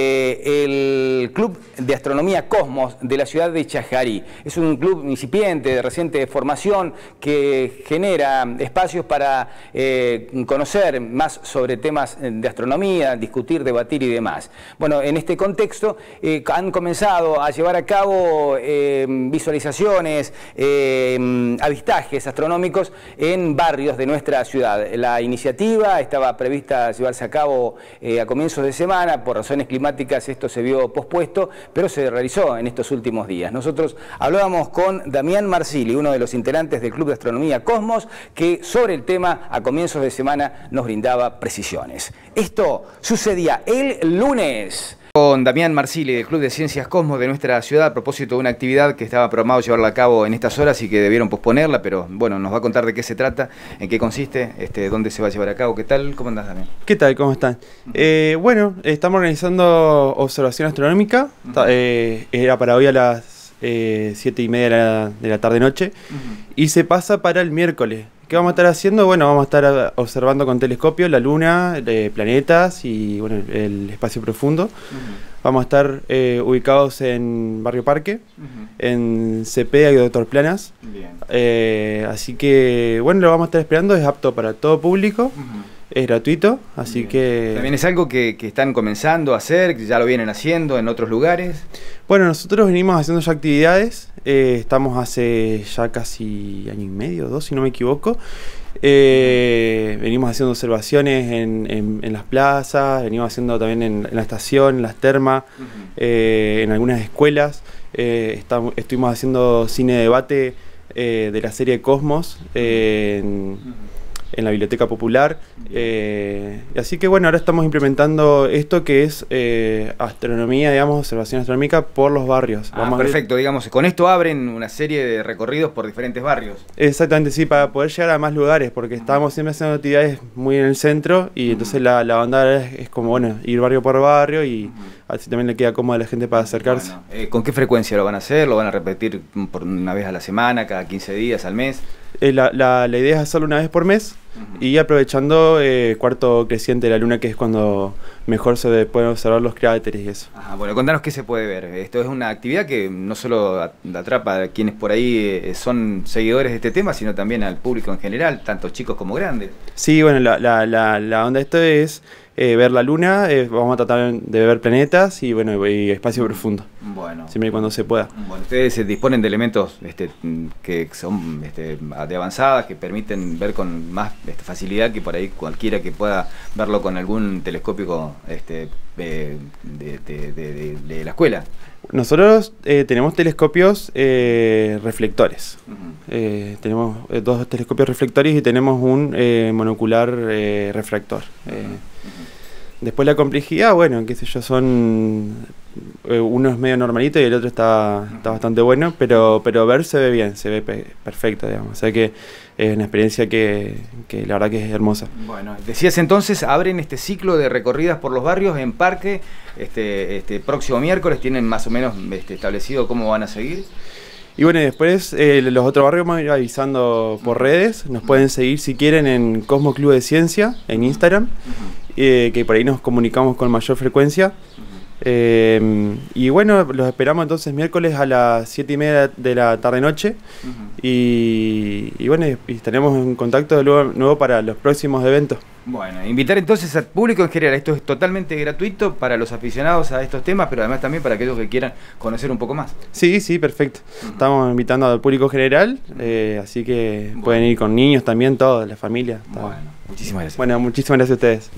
del Club de Astronomía Cosmos de la ciudad de Chajarí. Es un club incipiente, de reciente formación, que genera espacios para eh, conocer más sobre temas de astronomía, discutir, debatir y demás. Bueno, en este contexto eh, han comenzado a llevar a cabo eh, visualizaciones, eh, avistajes astronómicos en barrios de nuestra ciudad. La La iniciativa estaba prevista llevarse a cabo eh, a comienzos de semana, por razones climáticas esto se vio pospuesto, pero se realizó en estos últimos días. Nosotros hablábamos con Damián Marsili, uno de los integrantes del Club de Astronomía Cosmos, que sobre el tema a comienzos de semana nos brindaba precisiones. Esto sucedía el lunes. Con Damián Marsili del Club de Ciencias Cosmos de nuestra ciudad a propósito de una actividad que estaba programado llevarla a cabo en estas horas y que debieron posponerla, pero bueno, nos va a contar de qué se trata, en qué consiste, este, dónde se va a llevar a cabo. ¿Qué tal? ¿Cómo andás, Damián?
¿Qué tal? ¿Cómo están? Uh-huh. eh, bueno, estamos organizando observación astronómica, uh-huh. eh, era para hoy a las eh, siete y media de la, de la tarde-noche uh-huh. y se pasa para el miércoles. ¿Qué vamos a estar haciendo? Bueno, vamos a estar observando con telescopio la luna, eh, planetas y bueno, el espacio profundo. Uh-huh. Vamos a estar eh, ubicados en Barrio Parque, uh-huh. en Cepeda y Doctor Planas. Bien. Eh, así que, bueno, lo vamos a estar esperando, es apto para todo público. Uh-huh. Es gratuito, así Bien. que...
¿También es algo que, que están comenzando a hacer, que ya lo vienen haciendo en otros lugares?
Bueno, nosotros venimos haciendo ya actividades, eh, estamos hace ya casi año y medio, dos si no me equivoco. Eh, venimos haciendo observaciones en, en, en las plazas, venimos haciendo también en, en la estación, en las termas, uh-huh. eh, en algunas escuelas. Eh, estamos, estuvimos haciendo cine debate eh, de la serie Cosmos eh, en... Uh-huh. en la Biblioteca Popular, eh, así que bueno, ahora estamos implementando esto que es eh, astronomía, digamos, observación astronómica por los barrios.
Ah, Vamos perfecto, a digamos, con esto abren una serie de recorridos por diferentes barrios.
Exactamente, sí, para poder llegar a más lugares, porque uh-huh. estábamos siempre haciendo actividades muy en el centro y uh-huh. entonces la, la onda es, es como, bueno, ir barrio por barrio y uh-huh. así también le queda cómodo a la gente para acercarse.
Bueno, eh, ¿con qué frecuencia lo van a hacer? ¿Lo van a repetir por una vez a la semana, cada quince días, al mes?
Eh, la, la, la idea es hacerlo una vez por mes. Uh-huh. Y aprovechando eh, cuarto creciente de la luna, que es cuando mejor se pueden observar los cráteres y eso.
Ajá, bueno, contanos qué se puede ver. Esto es una actividad que no solo atrapa a quienes por ahí eh, son seguidores de este tema, sino también al público en general, tanto chicos como grandes.
Sí, bueno, la, la, la, la onda de esto es eh, ver la luna, eh, vamos a tratar de ver planetas y bueno y espacio profundo.
Bueno.
Siempre y cuando se pueda.
Bueno, ustedes disponen de elementos este, que son este, de avanzadas, que permiten ver con más este, facilidad que por ahí cualquiera que pueda verlo con algún telescópico este, de, de, de, de, de la escuela.
Nosotros eh, tenemos telescopios eh, reflectores. Uh-huh. eh, tenemos eh, dos telescopios reflectores y tenemos un eh, monocular eh, refractor. Uh-huh. eh, uh-huh. Después la complejidad, bueno, qué sé yo, son... Eh, uno es medio normalito y el otro está, está bastante bueno, pero, pero ver se ve bien, se ve pe perfecto, digamos. O sea que es una experiencia que, que la verdad que es hermosa.
Bueno, decías entonces, abren este ciclo de recorridas por los barrios en parque, este, este próximo miércoles, ¿tienen más o menos este, establecido cómo van a seguir?
Y bueno, después eh, los otros barrios vamos a ir avisando por redes, nos pueden seguir si quieren en Cosmo Club de Ciencia, en Instagram, uh-huh. eh, que por ahí nos comunicamos con mayor frecuencia. Eh, y bueno, los esperamos entonces miércoles a las siete y media de la tarde-noche. Uh-huh. y, y bueno, y estaremos en contacto de nuevo, nuevo para los próximos eventos.
Bueno, invitar entonces al público en general. Esto es totalmente gratuito para los aficionados a estos temas, pero además también para aquellos que quieran conocer un poco más.
Sí, sí, perfecto. Uh-huh. Estamos invitando al público general, eh, así que bueno. Pueden ir con niños también, toda la familia.
Bueno, muchísimas gracias.
Bueno, muchísimas gracias a ustedes.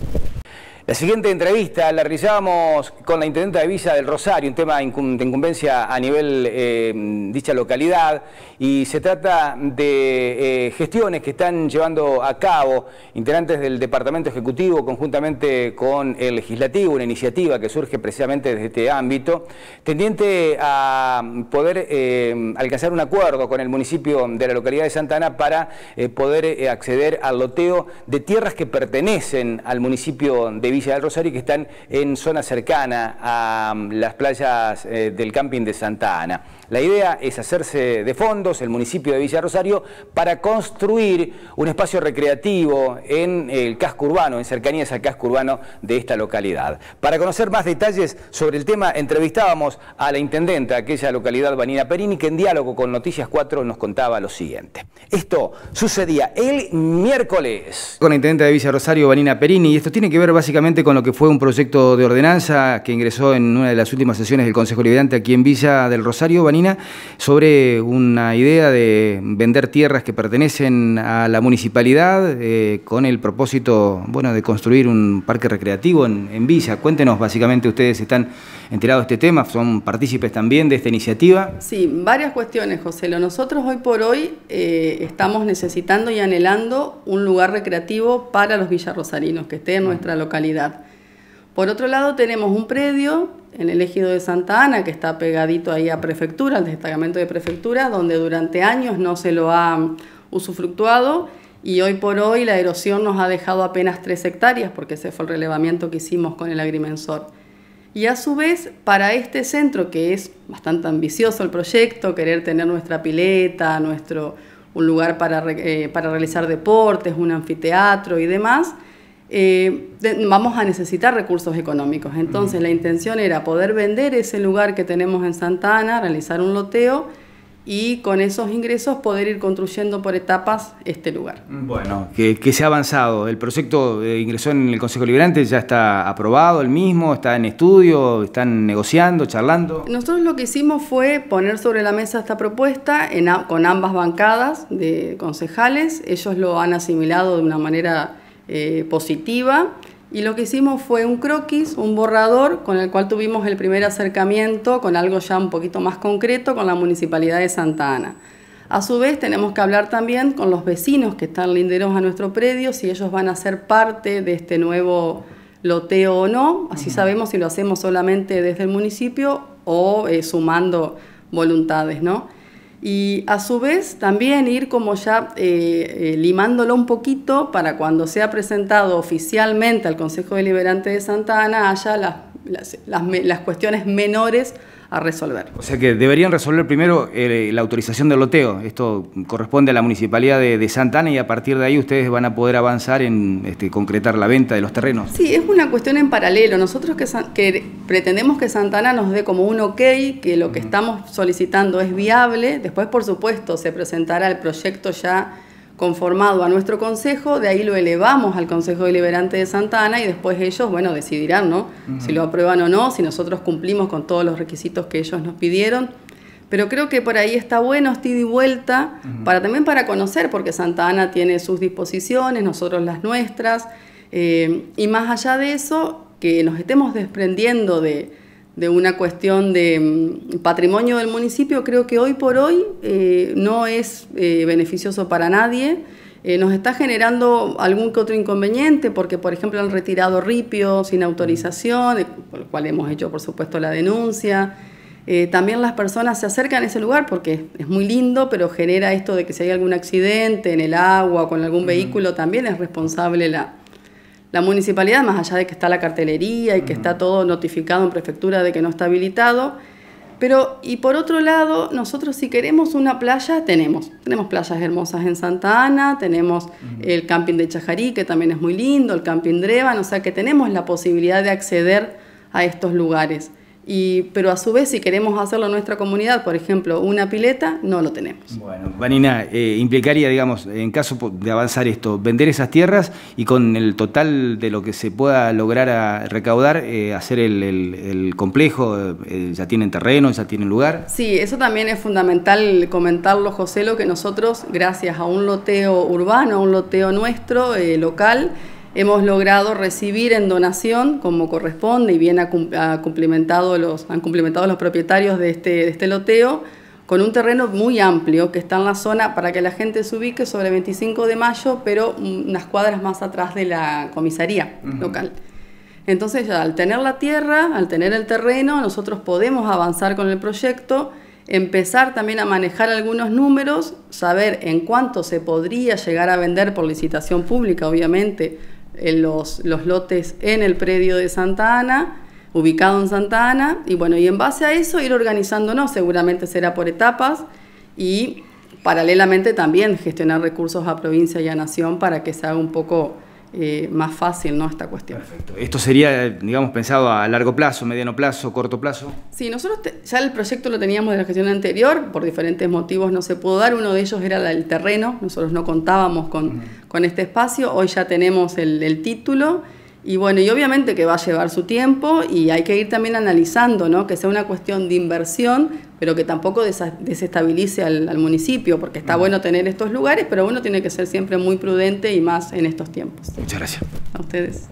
La siguiente entrevista la realizábamos con la intendenta de Villa del Rosario, un tema de incumbencia a nivel eh, dicha localidad, y se trata de eh, gestiones que están llevando a cabo integrantes del Departamento Ejecutivo conjuntamente con el Legislativo, una iniciativa que surge precisamente desde este ámbito, tendiente a poder eh, alcanzar un acuerdo con el municipio de la localidad de Santa Ana para eh, poder eh, acceder al loteo de tierras que pertenecen al municipio de Villa Villa del Rosario, que están en zona cercana a las playas eh, del camping de Santa Ana. La idea es hacerse de fondos el municipio de Villa del Rosario para construir un espacio recreativo en el casco urbano, en cercanías al casco urbano de esta localidad. Para conocer más detalles sobre el tema, entrevistábamos a la intendenta de aquella localidad, Vanina Perini, que en diálogo con Noticias cuatro nos contaba lo siguiente. Esto sucedía el miércoles con la intendenta de Villa del Rosario, Vanina Perini, y esto tiene que ver básicamente con lo que fue un proyecto de ordenanza que ingresó en una de las últimas sesiones del Consejo Deliberante aquí en Villa del Rosario, Vanina, sobre una idea de vender tierras que pertenecen a la municipalidad eh, con el propósito, bueno, de construir un parque recreativo en, en Villa. Cuéntenos, básicamente, ustedes están enterados de este tema, son partícipes también de esta iniciativa.
Sí, varias cuestiones, José. Nosotros hoy por hoy eh, estamos necesitando y anhelando un lugar recreativo para los villarrosarinos que esté en nuestra localidad. Por otro lado, tenemos un predio en el ejido de Santa Ana que está pegadito ahí a prefectura, al destacamento de prefectura, donde durante años no se lo ha usufructuado y hoy por hoy la erosión nos ha dejado apenas tres hectáreas porque ese fue el relevamiento que hicimos con el agrimensor. Y a su vez, para este centro, que es bastante ambicioso el proyecto, querer tener nuestra pileta, nuestro, un lugar para, eh, para realizar deportes, un anfiteatro y demás, eh, de, vamos a necesitar recursos económicos. Entonces, la intención era poder vender ese lugar que tenemos en Santa Ana, realizar un loteo y con esos ingresos poder ir construyendo por etapas este lugar.
Bueno, que, que se ha avanzado. El proyecto eh, ingresó en el Consejo Deliberante, ya está aprobado el mismo, está en estudio, están negociando, charlando.
Nosotros lo que hicimos fue poner sobre la mesa esta propuesta en, con ambas bancadas de concejales. Ellos lo han asimilado de una manera eh, positiva. Y lo que hicimos fue un croquis, un borrador, con el cual tuvimos el primer acercamiento con algo ya un poquito más concreto con la Municipalidad de Santa Ana. A su vez, tenemos que hablar también con los vecinos que están linderos a nuestro predio, si ellos van a ser parte de este nuevo loteo o no. Así sabemos si lo hacemos solamente desde el municipio o eh, sumando voluntades, ¿no? Y a su vez también ir como ya eh, eh, limándolo un poquito para cuando sea presentado oficialmente al Consejo Deliberante de Santa Ana haya las, las, las, las cuestiones menores a resolver.
O sea que deberían resolver primero eh, la autorización del loteo. Esto corresponde a la Municipalidad de, de Santa Ana y a partir de ahí ustedes van a poder avanzar en este, concretar la venta de los terrenos.
Sí, es una cuestión en paralelo. Nosotros que, que pretendemos que Santa Ana nos dé como un ok, que lo que estamos solicitando es viable. Después, por supuesto, se presentará el proyecto ya conformado a nuestro consejo, de ahí lo elevamos al Consejo Deliberante de Santa Ana y después ellos, bueno, decidirán, ¿no? Uh-huh. Si lo aprueban o no, si nosotros cumplimos con todos los requisitos que ellos nos pidieron. Pero creo que por ahí está bueno este ida y vuelta, uh-huh. para también para conocer, porque Santa Ana tiene sus disposiciones, nosotros las nuestras, eh, y más allá de eso, que nos estemos desprendiendo de, de una cuestión de um, patrimonio del municipio, creo que hoy por hoy eh, no es eh, beneficioso para nadie. Eh, nos está generando algún que otro inconveniente, porque por ejemplo han retirado ripio sin autorización, por lo cual hemos hecho por supuesto la denuncia. Eh, también las personas se acercan a ese lugar porque es muy lindo, pero genera esto de que si hay algún accidente en el agua o con algún vehículo, también es responsable la, la municipalidad, más allá de que está la cartelería y que está todo notificado en prefectura de que no está habilitado. Pero, y por otro lado, nosotros si queremos una playa, tenemos. Tenemos playas hermosas en Santa Ana, tenemos uh-huh. el camping de Chajarí, que también es muy lindo, el camping Drevan, o sea que tenemos la posibilidad de acceder a estos lugares. Y, pero a su vez, si queremos hacerlo en nuestra comunidad, por ejemplo, una pileta, no lo tenemos.
Bueno, Vanina, eh, implicaría, digamos, en caso de avanzar esto, vender esas tierras y con el total de lo que se pueda lograr a recaudar, eh, hacer el, el, el complejo, eh, ya tienen terreno, ya tienen lugar.
Sí, eso también es fundamental comentarlo, José, lo que nosotros, gracias a un loteo urbano, a un loteo nuestro, eh, local, hemos logrado recibir en donación, como corresponde, y bien ha cumplimentado los, han cumplimentado los propietarios de este, de este loteo, con un terreno muy amplio que está en la zona, para que la gente se ubique, sobre veinticinco de mayo, pero unas cuadras más atrás de la comisaría uh-huh. local. Entonces, ya, al tener la tierra, al tener el terreno, nosotros podemos avanzar con el proyecto, empezar también a manejar algunos números, saber en cuánto se podría llegar a vender por licitación pública, obviamente, en los, los lotes en el predio de Santa Ana, ubicado en Santa Ana, y bueno, y en base a eso ir organizándonos, seguramente será por etapas, y paralelamente también gestionar recursos a provincia y a nación para que se haga un poco eh, más fácil, ¿no?, esta cuestión.
Perfecto. ¿Esto sería, digamos, pensado a largo plazo, mediano plazo, corto plazo?
Sí, nosotros te, ya el proyecto lo teníamos de la gestión anterior, por diferentes motivos no se pudo dar, uno de ellos era la, el terreno, nosotros no contábamos con, uh-huh. con este espacio, hoy ya tenemos el, el título, y bueno, y obviamente que va a llevar su tiempo y hay que ir también analizando, ¿no?, que sea una cuestión de inversión, pero que tampoco desa, desestabilice al, al municipio, porque está uh-huh. bueno tener estos lugares, pero uno tiene que ser siempre muy prudente y más en estos tiempos.
Muchas gracias.
A ustedes.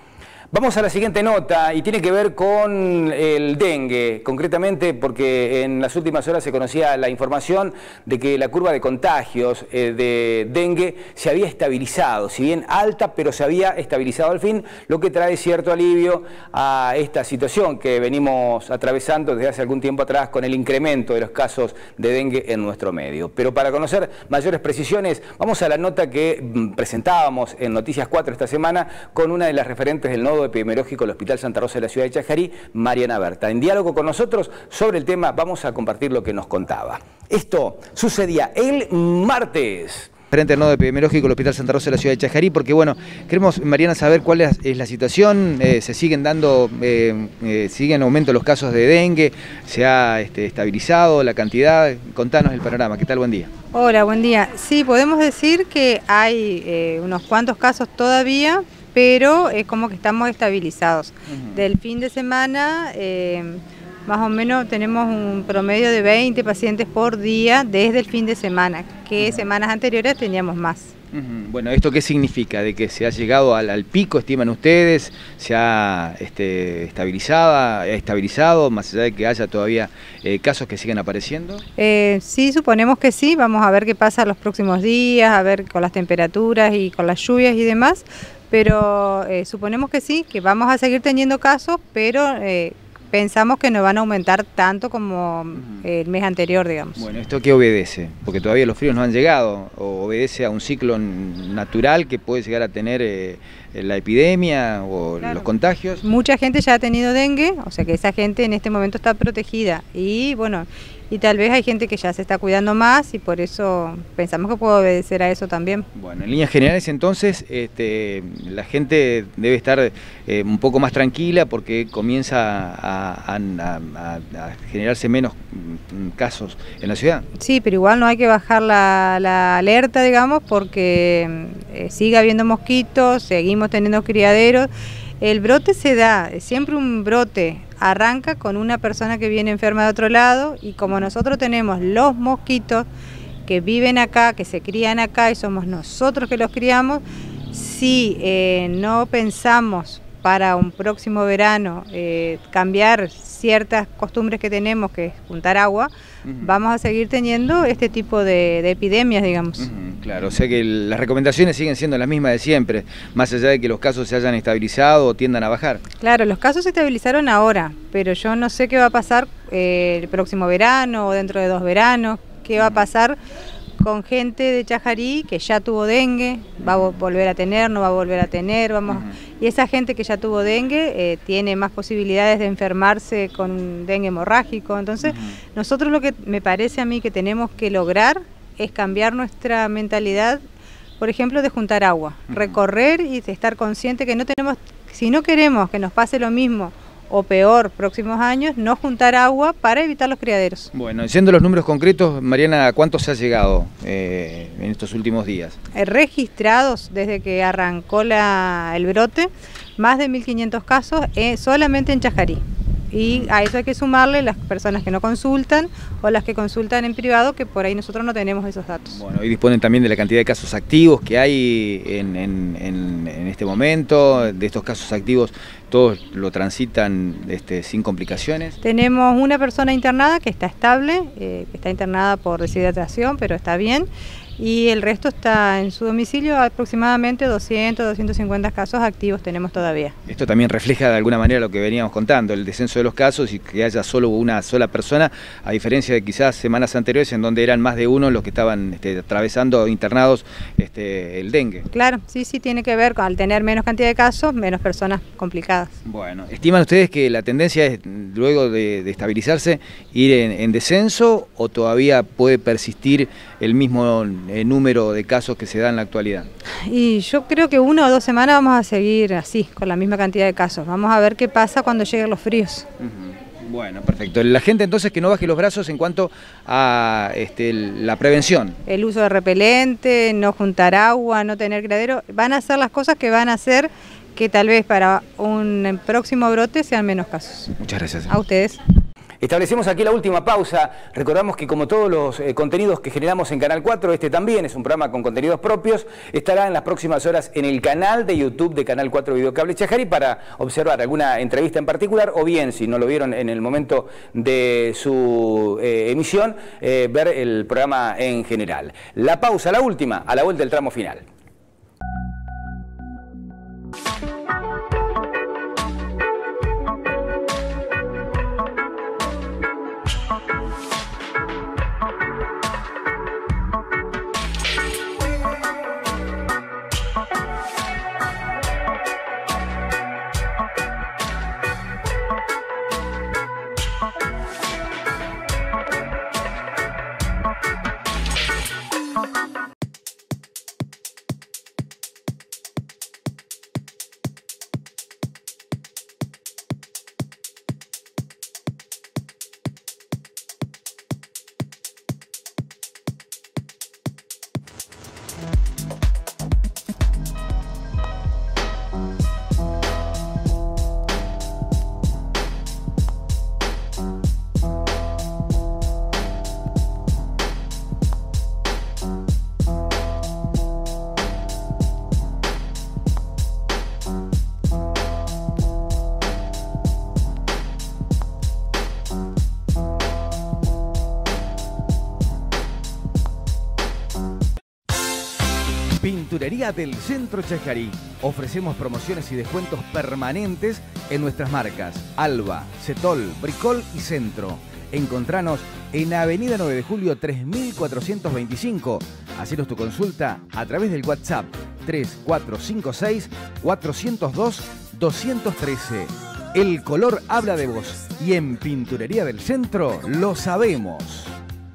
Vamos a la siguiente nota y tiene que ver con el dengue, concretamente porque en las últimas horas se conocía la información de que la curva de contagios eh, de dengue se había estabilizado, si bien alta, pero se había estabilizado al fin, lo que trae cierto alivio a esta situación que venimos atravesando desde hace algún tiempo atrás con el incremento de los casos de dengue en nuestro medio. Pero para conocer mayores precisiones, vamos a la nota que presentábamos en Noticias cuatro esta semana con una de las referentes del nodo epidemiológico del Hospital Santa Rosa de la ciudad de Chajarí, Mariana Berta. En diálogo con nosotros sobre el tema vamos a compartir lo que nos contaba. Esto sucedía el martes. Frente al nodo epidemiológico del Hospital Santa Rosa de la ciudad de Chajarí, porque bueno, queremos, Mariana, saber cuál es, es la situación, eh, se siguen dando, eh, eh, siguen en aumento los casos de dengue, se ha este, estabilizado la cantidad, contanos el panorama, ¿qué tal? Buen día.
Hola, buen día. Sí, podemos decir que hay eh, unos cuantos casos todavía, pero es como que estamos estabilizados. Uh-huh. Del fin de semana, eh, más o menos tenemos un promedio de veinte pacientes por día desde el fin de semana, que uh-huh. semanas anteriores teníamos más.
Uh-huh. Bueno, ¿esto qué significa? ¿De que se ha llegado al, al pico, estiman ustedes? ¿Se ha este, estabilizado, estabilizado, más allá de que haya todavía eh, casos que siguen apareciendo?
Eh, sí, suponemos que sí. Vamos a ver qué pasa los próximos días, a ver con las temperaturas y con las lluvias y demás. Pero eh, suponemos que sí, que vamos a seguir teniendo casos, pero eh, pensamos que no van a aumentar tanto como el mes anterior, digamos.
Bueno, ¿esto qué obedece? Porque todavía los fríos no han llegado, o obedece a un ciclo natural que puede llegar a tener eh, la epidemia o claro. los contagios.
Mucha gente ya ha tenido dengue, o sea que esa gente en este momento está protegida y bueno, y tal vez hay gente que ya se está cuidando más y por eso pensamos que puede obedecer a eso también.
Bueno, en líneas generales entonces este, la gente debe estar eh, un poco más tranquila porque comienza a, a, a, a generarse menos casos en la ciudad.
Sí, pero igual no hay que bajar la, la alerta, digamos, porque eh, sigue habiendo mosquitos, seguimos teniendo criaderos. El brote se da, siempre un brote arranca con una persona que viene enferma de otro lado y como nosotros tenemos los mosquitos que viven acá, que se crían acá y somos nosotros que los criamos, si eh, no pensamos para un próximo verano eh, cambiar ciertas costumbres que tenemos, que es juntar agua, uh-huh. vamos a seguir teniendo este tipo de, de epidemias, digamos.
Uh-huh, claro, o sea que las recomendaciones siguen siendo las mismas de siempre, más allá de que los casos se hayan estabilizado o tiendan a bajar.
Claro, los casos se estabilizaron ahora, pero yo no sé qué va a pasar eh, el próximo verano o dentro de dos veranos, qué va a pasar con gente de Chajarí que ya tuvo dengue, va a volver a tener, no va a volver a tener, vamos, uh-huh. y esa gente que ya tuvo dengue eh, tiene más posibilidades de enfermarse con dengue hemorrágico, entonces uh-huh. nosotros lo que me parece a mí que tenemos que lograr es cambiar nuestra mentalidad, por ejemplo, de juntar agua, uh-huh. recorrer y estar consciente que no tenemos, si no queremos que nos pase lo mismo o peor próximos años, no juntar agua para evitar los criaderos.
Bueno, siendo los números concretos, Mariana, ¿a cuántos se ha llegado eh, en estos últimos días?
Eh, registrados desde que arrancó la, el brote, más de mil quinientos casos eh, solamente en Chajarí. Y a eso hay que sumarle las personas que no consultan o las que consultan en privado, que por ahí nosotros no tenemos esos datos.
Bueno, y disponen también de la cantidad de casos activos que hay en, en, en, en este momento. De estos casos activos, todos lo transitan este, sin complicaciones.
Tenemos una persona internada que está estable, eh, que está internada por deshidratación, pero está bien. Y el resto está en su domicilio, aproximadamente doscientos, doscientos cincuenta casos activos tenemos todavía.
Esto también refleja de alguna manera lo que veníamos contando, el descenso de los casos y que haya solo una sola persona, a diferencia de quizás semanas anteriores en donde eran más de uno los que estaban este, atravesando internados este, el dengue.
Claro, sí, sí tiene que ver con al tener menos cantidad de casos, menos personas complicadas.
Bueno, ¿estiman ustedes que la tendencia es, luego de, de estabilizarse, ir en, en descenso o todavía puede persistir el mismo eh, número de casos que se da en la actualidad?
Y yo creo que una o dos semanas vamos a seguir así, con la misma cantidad de casos. Vamos a ver qué pasa cuando lleguen los fríos.
Uh-huh. Bueno, perfecto. La gente entonces que no baje los brazos en cuanto a este, la prevención.
El uso de repelente, no juntar agua, no tener criadero, van a ser las cosas que van a hacer que tal vez para un próximo brote sean menos casos.
Muchas gracias.
A ustedes.
Establecemos aquí la última pausa. Recordamos que como todos los eh, contenidos que generamos en Canal cuatro, este también es un programa con contenidos propios, estará en las próximas horas en el canal de YouTube de Canal cuatro Videocable Chajarí para observar alguna entrevista en particular o bien, si no lo vieron en el momento de su eh, emisión, eh, ver el programa en general. La pausa, la última, a la vuelta del tramo final. Pinturería del Centro Chajarí. Ofrecemos promociones y descuentos permanentes en nuestras marcas Alba, Cetol, Bricol y Centro. Encontranos en Avenida nueve de Julio tres mil cuatrocientos veinticinco. Hacenos tu consulta a través del WhatsApp tres cuatro cinco seis, cuatro cero dos, dos uno tres. El color habla de vos y en Pinturería del Centro lo sabemos.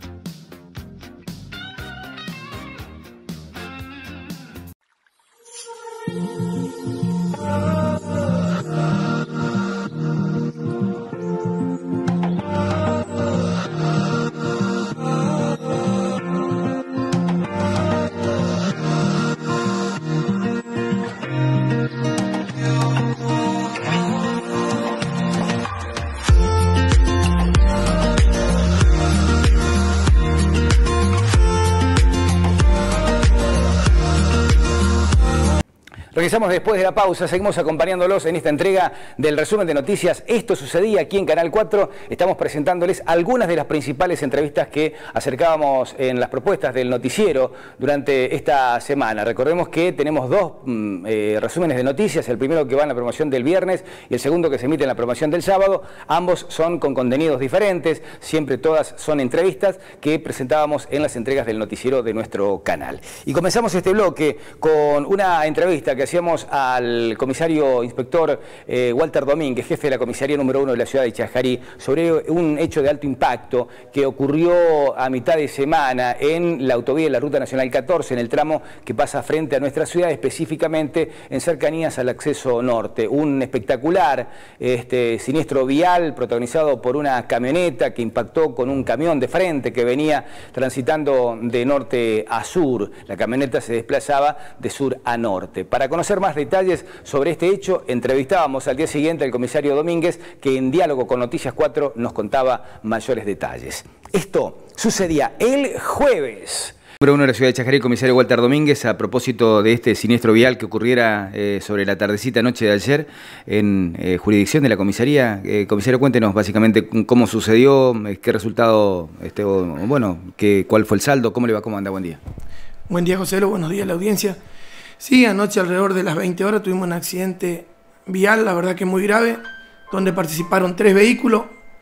Regresamos después de la pausa, seguimos acompañándolos en esta entrega del resumen de noticias. Esto sucedía aquí en Canal cuatro. Estamos presentándoles algunas de las principales entrevistas que acercábamos en las propuestas del noticiero durante esta semana. Recordemos que tenemos dos mm, eh, resúmenes de noticias, el primero que va en la programación del viernes y el segundo que se emite en la programación del sábado. Ambos son con contenidos diferentes, siempre todas son entrevistas que presentábamos en las entregas del noticiero de nuestro canal. Y comenzamos este bloque con una entrevista que hacíamos al comisario inspector eh, Walter Domínguez, jefe de la comisaría número uno de la ciudad de Chajarí, sobre un hecho de alto impacto que ocurrió a mitad de semana en la autovía de la Ruta Nacional catorce, en el tramo que pasa frente a nuestra ciudad, específicamente en cercanías al acceso norte. Un espectacular este, siniestro vial protagonizado por una camioneta que impactó con un camión de frente que venía transitando de norte a sur. La camioneta se desplazaba de sur a norte. Para conocer más detalles sobre este hecho, entrevistábamos al día siguiente al comisario Domínguez, que en diálogo con Noticias cuatro nos contaba mayores detalles. Esto sucedía el jueves. Número uno de la ciudad de Chajarí, el comisario Walter Domínguez, a propósito de este siniestro vial que ocurriera eh, sobre la tardecita noche de ayer en eh, jurisdicción de la comisaría. Eh, comisario, cuéntenos básicamente cómo sucedió, qué resultado, este, o, bueno, qué, cuál fue el saldo, cómo le va, cómo anda, buen día.
Buen día, José, buenos días a la audiencia. Sí, anoche alrededor de las veinte horas tuvimos un accidente vial, la verdad que muy grave, donde participaron tres vehículos.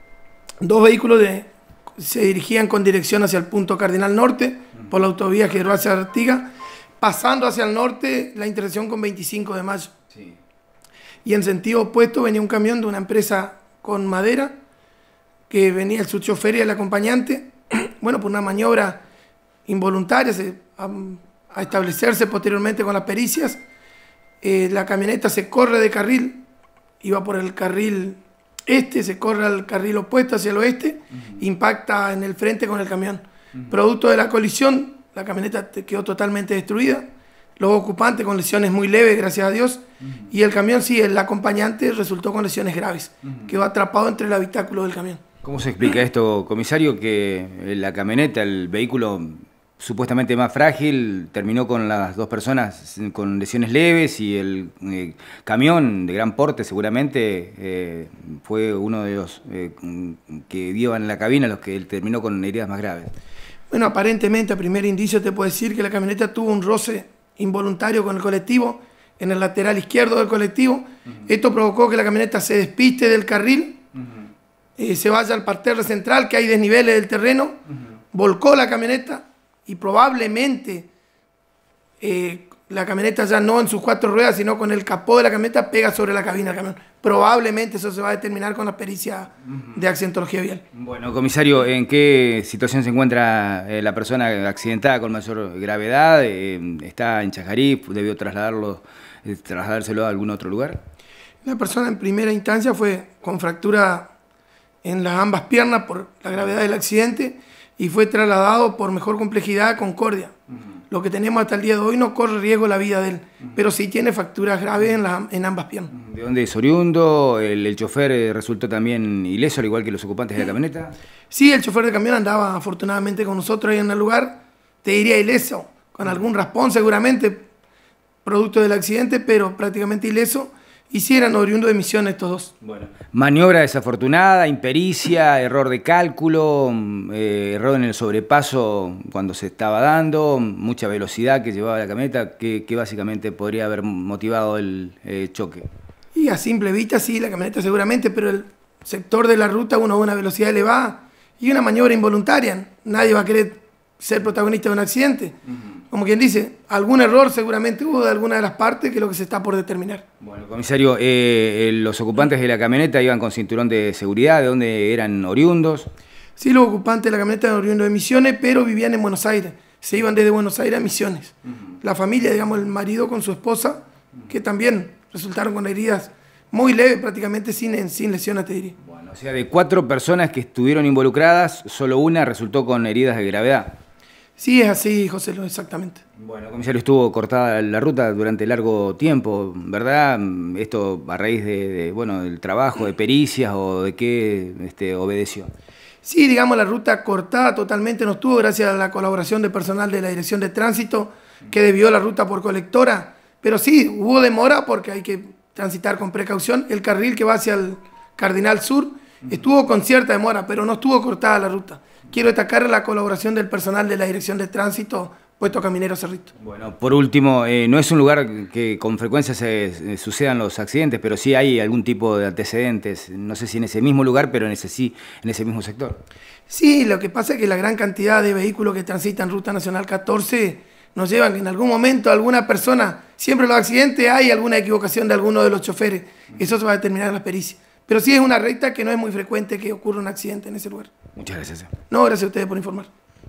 Dos vehículos de, se dirigían con dirección hacia el punto Cardinal Norte, por la autovía Gervasio Artigas, pasando hacia el norte la intersección con veinticinco de mayo. Sí. Y en sentido opuesto venía un camión de una empresa con madera, que venía el subchofer y el acompañante. Bueno, por una maniobra involuntaria, se... Um, a establecerse posteriormente con las pericias, eh, la camioneta se corre de carril, iba por el carril este, se corre al carril opuesto hacia el oeste, uh-huh. Impacta en el frente con el camión. Uh-huh. Producto de la colisión, la camioneta quedó totalmente destruida, los ocupantes con lesiones muy leves, gracias a Dios, uh-huh. Y el camión, sí, el acompañante resultó con lesiones graves, uh-huh. Quedó atrapado entre el habitáculo del camión.
¿Cómo se explica esto, comisario, que la camioneta, el vehículo supuestamente más frágil, terminó con las dos personas con lesiones leves y el eh, camión de gran porte seguramente eh, fue uno de los eh, que iban en la cabina los que terminó con heridas más graves?
Bueno, aparentemente a primer indicio te puedo decir que la camioneta tuvo un roce involuntario con el colectivo en el lateral izquierdo del colectivo. Uh-huh. Esto provocó que la camioneta se despiste del carril, uh-huh. eh, se vaya al parterre central, que hay desniveles del terreno, uh-huh. Volcó la camioneta y probablemente eh, la camioneta ya no en sus cuatro ruedas, sino con el capó de la camioneta pega sobre la cabina del camión. Probablemente eso se va a determinar con la pericia de accidentología vial.
Bueno, comisario, ¿en qué situación se encuentra eh, la persona accidentada con mayor gravedad? Eh, ¿Está en Chajarí? ¿Debió trasladarlo, eh, trasladárselo a algún otro lugar?
La persona en primera instancia fue con fractura en las ambas piernas por la gravedad del accidente y fue trasladado por mejor complejidad a Concordia. Uh-huh. Lo que tenemos hasta el día de hoy no corre riesgo la vida de él, uh-huh. Pero sí tiene fracturas graves en, la, en ambas piernas.
¿De dónde es oriundo? ¿El, el chofer eh, resultó también ileso, al igual que los ocupantes de la camioneta?
Sí, el chofer de camión andaba afortunadamente con nosotros ahí en el lugar, te diría ileso, con algún raspón seguramente, producto del accidente, pero prácticamente ileso. Y sí, eran oriundos de Misiones estos dos.
Bueno, maniobra desafortunada, impericia, error de cálculo, eh, error en el sobrepaso cuando se estaba dando, mucha velocidad que llevaba la camioneta, que, que básicamente podría haber motivado el eh, choque.
Y a simple vista sí, la camioneta seguramente, pero el sector de la ruta, uno a una velocidad elevada y una maniobra involuntaria. Nadie va a querer ser protagonista de un accidente. Uh-huh. Como quien dice, algún error seguramente hubo de alguna de las partes, que es lo que se está por determinar.
Bueno, comisario, eh, los ocupantes de la camioneta iban con cinturón de seguridad, ¿de dónde eran oriundos?
Sí, los ocupantes de la camioneta eran oriundos de Misiones, pero vivían en Buenos Aires. Se iban desde Buenos Aires a Misiones. Uh-huh. La familia, digamos, el marido con su esposa, uh-huh, que también resultaron con heridas muy leves, prácticamente sin, sin lesiones, te diría.
Bueno, o sea, de cuatro personas que estuvieron involucradas, solo una resultó con heridas de gravedad.
Sí, es así, José, exactamente.
Bueno, comisario, estuvo cortada la ruta durante largo tiempo, ¿verdad? Esto a raíz de, de bueno, del trabajo, de pericias o de qué este, obedeció.
Sí, digamos, la ruta cortada totalmente no estuvo gracias a la colaboración de personal de la Dirección de Tránsito que desvió la ruta por colectora, pero sí, hubo demora porque hay que transitar con precaución. El carril que va hacia el Cardinal Sur estuvo con cierta demora, pero no estuvo cortada la ruta. Quiero destacar la colaboración del personal de la Dirección de Tránsito, Puesto Caminero Cerrito.
Bueno, por último, eh, no es un lugar que con frecuencia se, se sucedan los accidentes, pero sí hay algún tipo de antecedentes, no sé si en ese mismo lugar, pero en ese sí, en ese mismo sector.
Sí, lo que pasa es que la gran cantidad de vehículos que transitan Ruta Nacional catorce nos llevan que en algún momento alguna persona, siempre en los accidentes hay alguna equivocación de alguno de los choferes, eso se va a determinar en la pericia. Pero sí es una recta que no es muy frecuente que ocurra un accidente en ese lugar.
Muchas gracias.
No, gracias a ustedes por informar.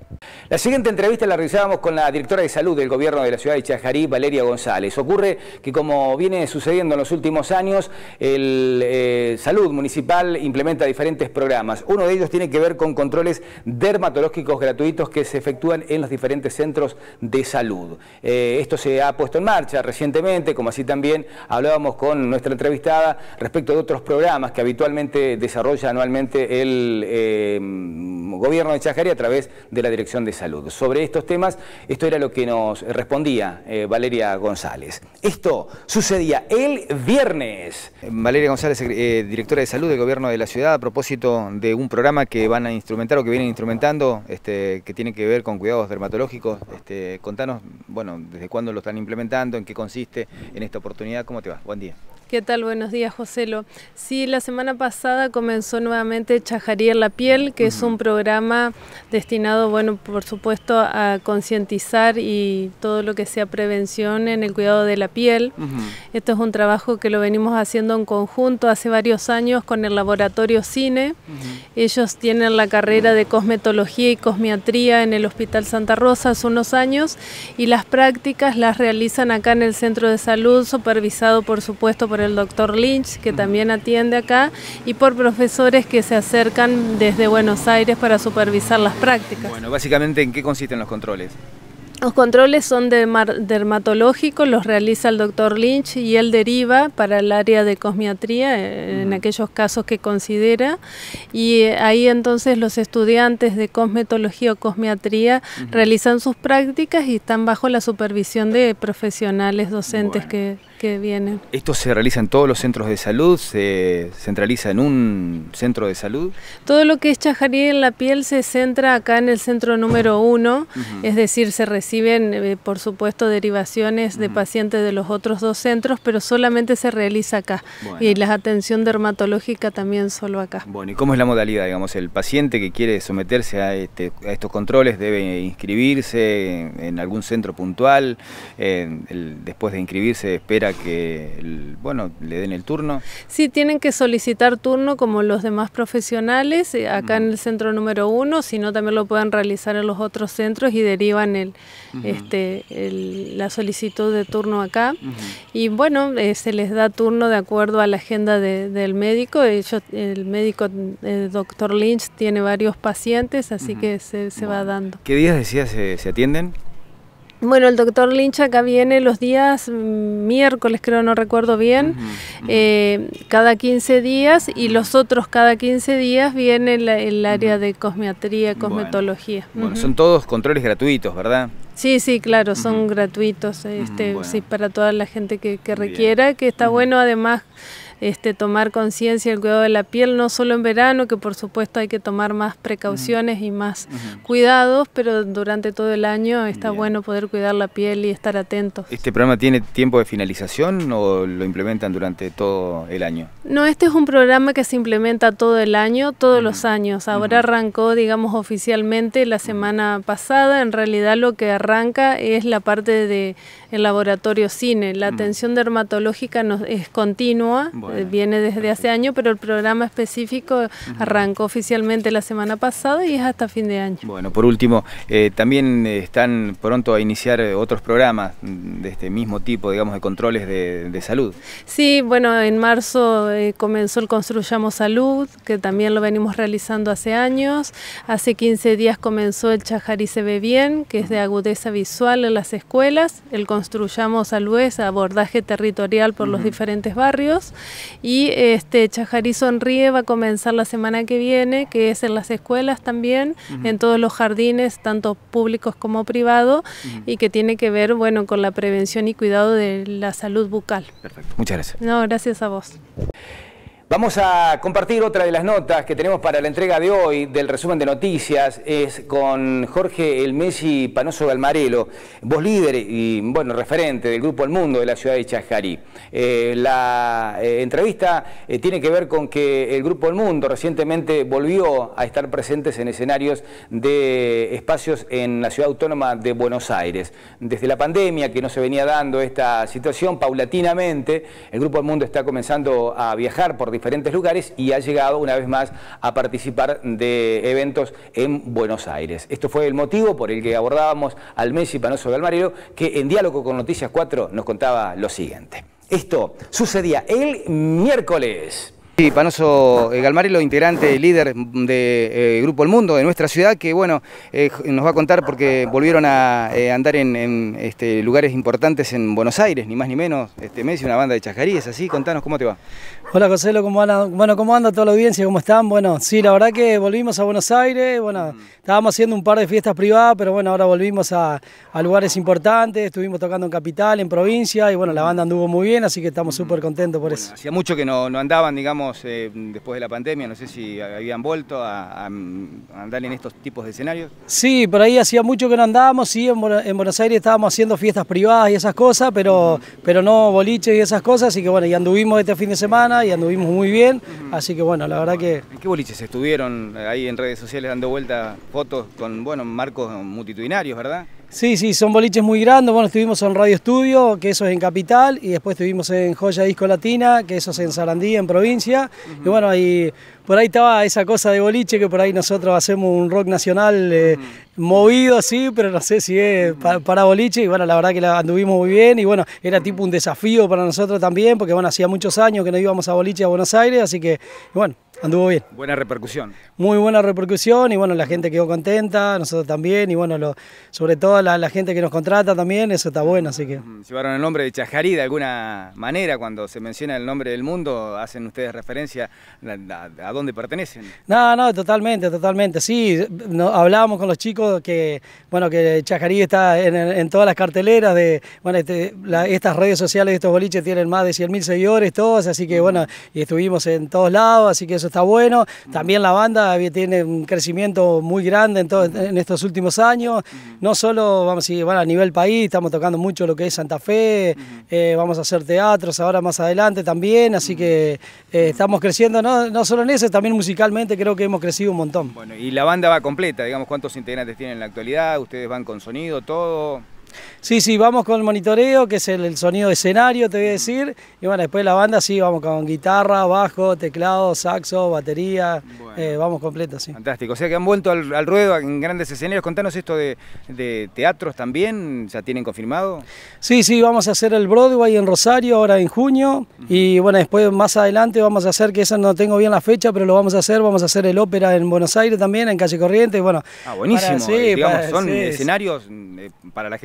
La siguiente entrevista la realizábamos con la directora de salud del gobierno de la ciudad de Chajarí, Valeria González. Ocurre que, como viene sucediendo en los últimos años, el eh, Salud Municipal implementa diferentes programas. Uno de ellos tiene que ver con controles dermatológicos gratuitos que se efectúan en los diferentes centros de salud. Eh, esto se ha puesto en marcha recientemente, como así también hablábamos con nuestra entrevistada respecto de otros programas que habitualmente desarrolla anualmente el eh, gobierno de Chajarí a través de la Dirección de Salud. Sobre estos temas, esto era lo que nos respondía eh, Valeria González. Esto sucedía el viernes. Valeria González, eh, directora de Salud del Gobierno de la Ciudad, a propósito de un programa que van a instrumentar o que vienen instrumentando, este, que tiene que ver con cuidados dermatológicos. Este, contanos, bueno, desde cuándo lo están implementando, en qué consiste en esta oportunidad. ¿Cómo te va? Buen día.
¿Qué tal? Buenos días, Joselo. Sí, la semana pasada comenzó nuevamente Chajarí en la piel, que uh-huh. es un programa destinado, bueno, por supuesto, a concientizar y todo lo que sea prevención en el cuidado de la piel. Uh-huh. Esto es un trabajo que lo venimos haciendo en conjunto hace varios años con el laboratorio Cine. Uh-huh. Ellos tienen la carrera de cosmetología y cosmiatría en el Hospital Santa Rosa hace unos años y las prácticas las realizan acá en el centro de salud, supervisado, por supuesto, por por el doctor Lynch, que también atiende acá, y por profesores que se acercan desde Buenos Aires para supervisar las prácticas.
Bueno, básicamente, ¿en qué consisten los controles?
Los controles son dermatológicos, los realiza el doctor Lynch y él deriva para el área de cosmiatría en aquellos casos que considera, y ahí entonces los estudiantes de cosmetología o cosmiatría uh-huh. realizan sus prácticas y están bajo la supervisión de profesionales docentes bueno. que, que vienen.
¿Esto se realiza en todos los centros de salud? ¿Se centraliza en un centro de salud?
Todo lo que es Chajarí en la piel se centra acá en el centro número uno, uh-huh. es decir, se recibe Reciben, eh, por supuesto, derivaciones de pacientes de los otros dos centros, pero solamente se realiza acá. Bueno. Y la atención dermatológica también solo acá.
Bueno, ¿y cómo es la modalidad? Digamos, el paciente que quiere someterse a, este, a estos controles debe inscribirse en, en algún centro puntual. Eh, el, después de inscribirse espera que, el, bueno, le den el turno.
Sí, tienen que solicitar turno como los demás profesionales eh, acá uh-huh. en el centro número uno, sino también lo pueden realizar en los otros centros y derivan el Uh-huh. este, el, la solicitud de turno acá uh-huh. y bueno, eh, se les da turno de acuerdo a la agenda de, del médico. Ellos, el médico, el doctor Lynch, tiene varios pacientes, así uh-huh. que se, se bueno. va dando.
¿Qué días decías se, se atienden?
Bueno, el doctor Lynch acá viene los días miércoles, creo, no recuerdo bien, uh-huh, uh-huh. Eh, cada quince días, y los otros cada quince días viene el, el área uh-huh. de cosmiatría y cosmetología.
Bueno, uh-huh. bueno, son todos controles gratuitos, ¿verdad?
Sí, sí, claro, son uh-huh. gratuitos, este, bueno. sí, para toda la gente que, que requiera,
Bien.
que está uh-huh. bueno además este, tomar conciencia del cuidado de la piel, no solo en verano, que por supuesto hay que tomar más precauciones uh-huh. y más uh-huh. cuidados, pero durante todo el año está Bien. bueno poder cuidar la piel y estar atentos.
¿Este programa tiene tiempo de finalización o lo implementan durante todo el año?
No, este es un programa que se implementa todo el año, todos uh-huh. los años. Ahora uh-huh. arrancó, digamos, oficialmente la semana pasada. En realidad lo que arranca es la parte de el laboratorio cine. La uh-huh. atención dermatológica no, es continua, bueno, viene desde perfecto. hace años, pero el programa específico uh-huh. arrancó oficialmente la semana pasada y es hasta fin de año.
Bueno, por último, eh, también están pronto a iniciar otros programas de este mismo tipo, digamos, de controles de, de salud.
Sí, bueno, en marzo eh, comenzó el Construyamos Salud, que también lo venimos realizando hace años. Hace quince días comenzó el Chajarí se ve bien, que es de agudeza visual en las escuelas. El Construyamos Salud es abordaje territorial por uh-huh. los diferentes barrios. Y este Chajarí Sonríe va a comenzar la semana que viene, que es en las escuelas también, uh-huh. en todos los jardines, tanto públicos como privados, uh-huh. y que tiene que ver, bueno, con la prevención y cuidado de la salud bucal.
Perfecto, muchas gracias.
No, gracias a vos.
Vamos a compartir otra de las notas que tenemos para la entrega de hoy del resumen de noticias. Es con Jorge El Messi Panoso Galmarelo, voz líder y bueno, referente del Grupo El Mundo de la ciudad de Chajarí. Eh, la eh, entrevista eh, tiene que ver con que el Grupo El Mundo recientemente volvió a estar presentes en escenarios de espacios en la ciudad autónoma de Buenos Aires. Desde la pandemia que no se venía dando esta situación, paulatinamente el Grupo El Mundo está comenzando a viajar por diferentes lugares y ha llegado una vez más a participar de eventos en Buenos Aires. Esto fue el motivo por el que abordábamos al Messi Panoso Galmarelo, que en diálogo con Noticias cuatro nos contaba lo siguiente. Esto sucedía el miércoles. Sí, Panoso Galmarelo, integrante, líder de eh, Grupo El Mundo de nuestra ciudad, que bueno, eh, nos va a contar porque volvieron a eh, andar en, en este, lugares importantes en Buenos Aires, ni más ni menos. Este Messi, una banda de Chajarí, ¿es así? Contanos, ¿cómo te va?
Hola, Joselo, ¿cómo anda? Bueno, ¿cómo anda toda la audiencia? ¿Cómo están? Bueno, sí, la verdad que volvimos a Buenos Aires, bueno, mm. estábamos haciendo un par de fiestas privadas, pero bueno, ahora volvimos a, a lugares importantes, estuvimos tocando en Capital, en provincia, y bueno, la banda anduvo muy bien, así que estamos mm. súper contentos por bueno, eso.
Hacía mucho que no, no andaban, digamos, Eh, después de la pandemia, no sé si habían vuelto a, a andar en estos tipos de escenarios.
Sí, por ahí hacía mucho que no andábamos, sí, en, en Buenos Aires estábamos haciendo fiestas privadas y esas cosas, pero, uh-huh. pero no boliches y esas cosas, así que bueno, y anduvimos este fin de semana y anduvimos muy bien, uh-huh. así que bueno, la verdad que...
¿En qué boliches estuvieron ahí en redes sociales dando vuelta fotos con, bueno, marcos multitudinarios, verdad?
Sí, sí, son boliches muy grandes. Bueno, estuvimos en Radio Estudio, que eso es en Capital, y después estuvimos en Joya Disco Latina, que eso es en Sarandí, en provincia. Uh-huh. Y bueno, ahí, por ahí estaba esa cosa de boliche, que por ahí nosotros hacemos un rock nacional eh, uh-huh. movido, sí, pero no sé si es uh-huh. para, para boliche. Y bueno, la verdad que la anduvimos muy bien, y bueno, era tipo un desafío para nosotros también, porque bueno, hacía muchos años que no íbamos a boliche a Buenos Aires, así que bueno, anduvo bien.
Buena repercusión.
Muy buena repercusión, y bueno, la gente quedó contenta, nosotros también, y bueno, lo, sobre todo la, la gente que nos contrata también, eso está bueno, así que...
¿Llevaron el nombre de Chajarí de alguna manera? Cuando se menciona el nombre del mundo, ¿hacen ustedes referencia a, a, a dónde pertenecen?
No, no, totalmente, totalmente, sí. No, hablábamos con los chicos que, bueno, que Chajarí está en, en todas las carteleras de, bueno, este, la, estas redes sociales de estos boliches tienen más de cien mil seguidores todos, así que bueno, y estuvimos en todos lados, así que eso está bueno. También la banda tiene un crecimiento muy grande en, todo, en estos últimos años, no solo vamos a, ir, bueno, a nivel país, estamos tocando mucho lo que es Santa Fe, eh, vamos a hacer teatros ahora más adelante también, así que eh, estamos creciendo no, no solo en eso, también musicalmente creo que hemos crecido un montón.
Bueno, y la banda va completa, digamos, ¿cuántos integrantes tienen en la actualidad? ¿Ustedes van con sonido, todo?
Sí, sí, vamos con el monitoreo, que es el, el sonido de escenario, te voy a decir. Y bueno, después la banda sí, vamos con guitarra, bajo, teclado, saxo, batería, bueno. eh, vamos completos, sí.
Fantástico, o sea que han vuelto al, al ruedo en grandes escenarios. Contanos esto de, de teatros también, ¿ya tienen confirmado?
Sí, sí, vamos a hacer el Broadway en Rosario ahora en junio. Uh-huh. Y bueno, después más adelante vamos a hacer, que eso no tengo bien la fecha, pero lo vamos a hacer, vamos a hacer el ópera en Buenos Aires también, en Calle Corrientes. Bueno,
ah, buenísimo, para, sí, digamos, para, son sí, escenarios para la gente que por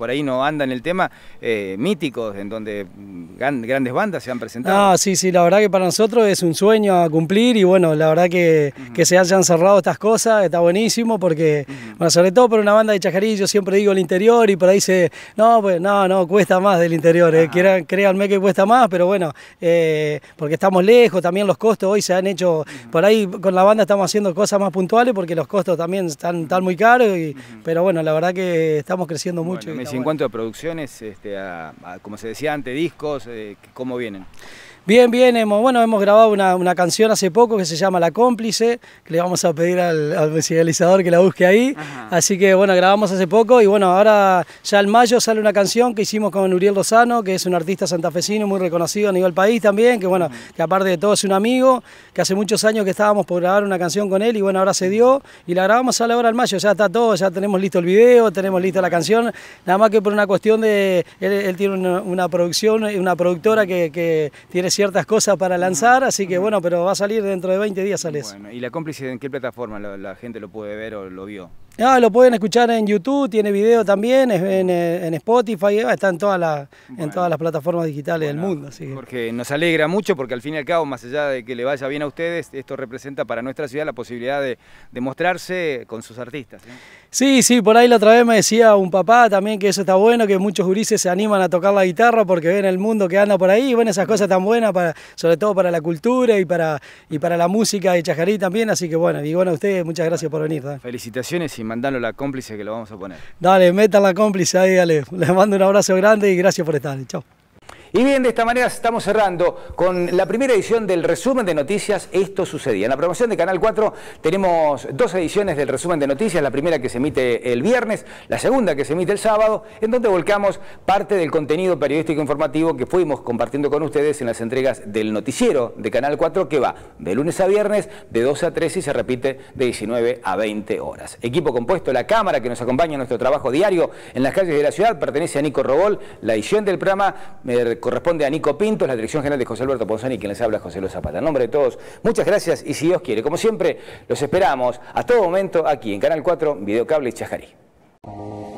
por ahí no andan el tema, eh, míticos, en donde gran, grandes bandas se han presentado.
Ah, sí, sí, la verdad que para nosotros es un sueño a cumplir y bueno, la verdad que, uh-huh. que se hayan cerrado estas cosas está buenísimo porque, uh-huh. bueno, sobre todo por una banda de Chajarí, yo siempre digo el interior y por ahí se, no, pues no, no, cuesta más del interior, eh, Quieran, créanme que cuesta más, pero bueno, eh, porque estamos lejos, también los costos hoy se han hecho, uh-huh. por ahí con la banda estamos haciendo cosas más puntuales porque los costos también están, están muy caros, y, uh-huh. pero bueno, la verdad que estamos creciendo mucho.
Bueno, y en cuanto a producciones, este, a, a, como se decía antes, discos, eh, ¿cómo vienen?
Bien, bien, hemos, bueno, hemos grabado una, una canción hace poco que se llama La Cómplice, que le vamos a pedir al, al musicalizador que la busque ahí. Ajá. Así que bueno, grabamos hace poco y bueno, ahora ya en mayo sale una canción que hicimos con Uriel Lozano, que es un artista santafesino muy reconocido a nivel país también, que bueno, uh-huh. que aparte de todo es un amigo, que hace muchos años que estábamos por grabar una canción con él y bueno, ahora se dio y la grabamos ahora en mayo, ya está todo, ya tenemos listo el video, tenemos lista la canción, nada más que por una cuestión de, él, él tiene una, una producción, una productora que, que tiene ciertas cosas para lanzar, así que bueno, pero va a salir dentro de veinte días, sale eso.
Bueno, ¿y La Cómplice en qué plataforma la, la gente lo puede ver o lo vio?
Ah, lo pueden escuchar en YouTube, tiene video también, en, en Spotify, está en todas las, bueno. en todas las plataformas digitales bueno, del mundo. Así que.
Jorge, nos alegra mucho porque al fin y al cabo, más allá de que le vaya bien a ustedes, esto representa para nuestra ciudad la posibilidad de, de mostrarse con sus artistas, ¿eh?
Sí, sí, por ahí la otra vez me decía un papá también que eso está bueno, que muchos gurises se animan a tocar la guitarra porque ven el mundo que anda por ahí, y bueno, esas cosas tan buenas, para, sobre todo para la cultura y para, y para la música de Chajarí también, así que bueno, y bueno, a ustedes muchas gracias por venir. ¿Verdad?
Felicitaciones y mandalo La Cómplice que lo vamos a poner.
Dale, metan La Cómplice ahí, dale, les mando un abrazo grande y gracias por estar, chao.
Y bien, de esta manera estamos cerrando con la primera edición del resumen de noticias Esto Sucedía. En la programación de Canal cuatro tenemos dos ediciones del resumen de noticias, la primera que se emite el viernes, la segunda que se emite el sábado, en donde volcamos parte del contenido periodístico informativo que fuimos compartiendo con ustedes en las entregas del noticiero de Canal cuatro, que va de lunes a viernes de doce a trece y se repite de diecinueve a veinte horas. Equipo compuesto, la cámara que nos acompaña en nuestro trabajo diario en las calles de la ciudad pertenece a Nico Robol, la edición del programa me corresponde a Nico Pintos, la dirección general de José Alberto Ponzani y quien les habla José Luis Zapata. En nombre de todos, muchas gracias y si Dios quiere, como siempre, los esperamos a todo momento aquí en Canal cuatro, Videocable y Chajarí.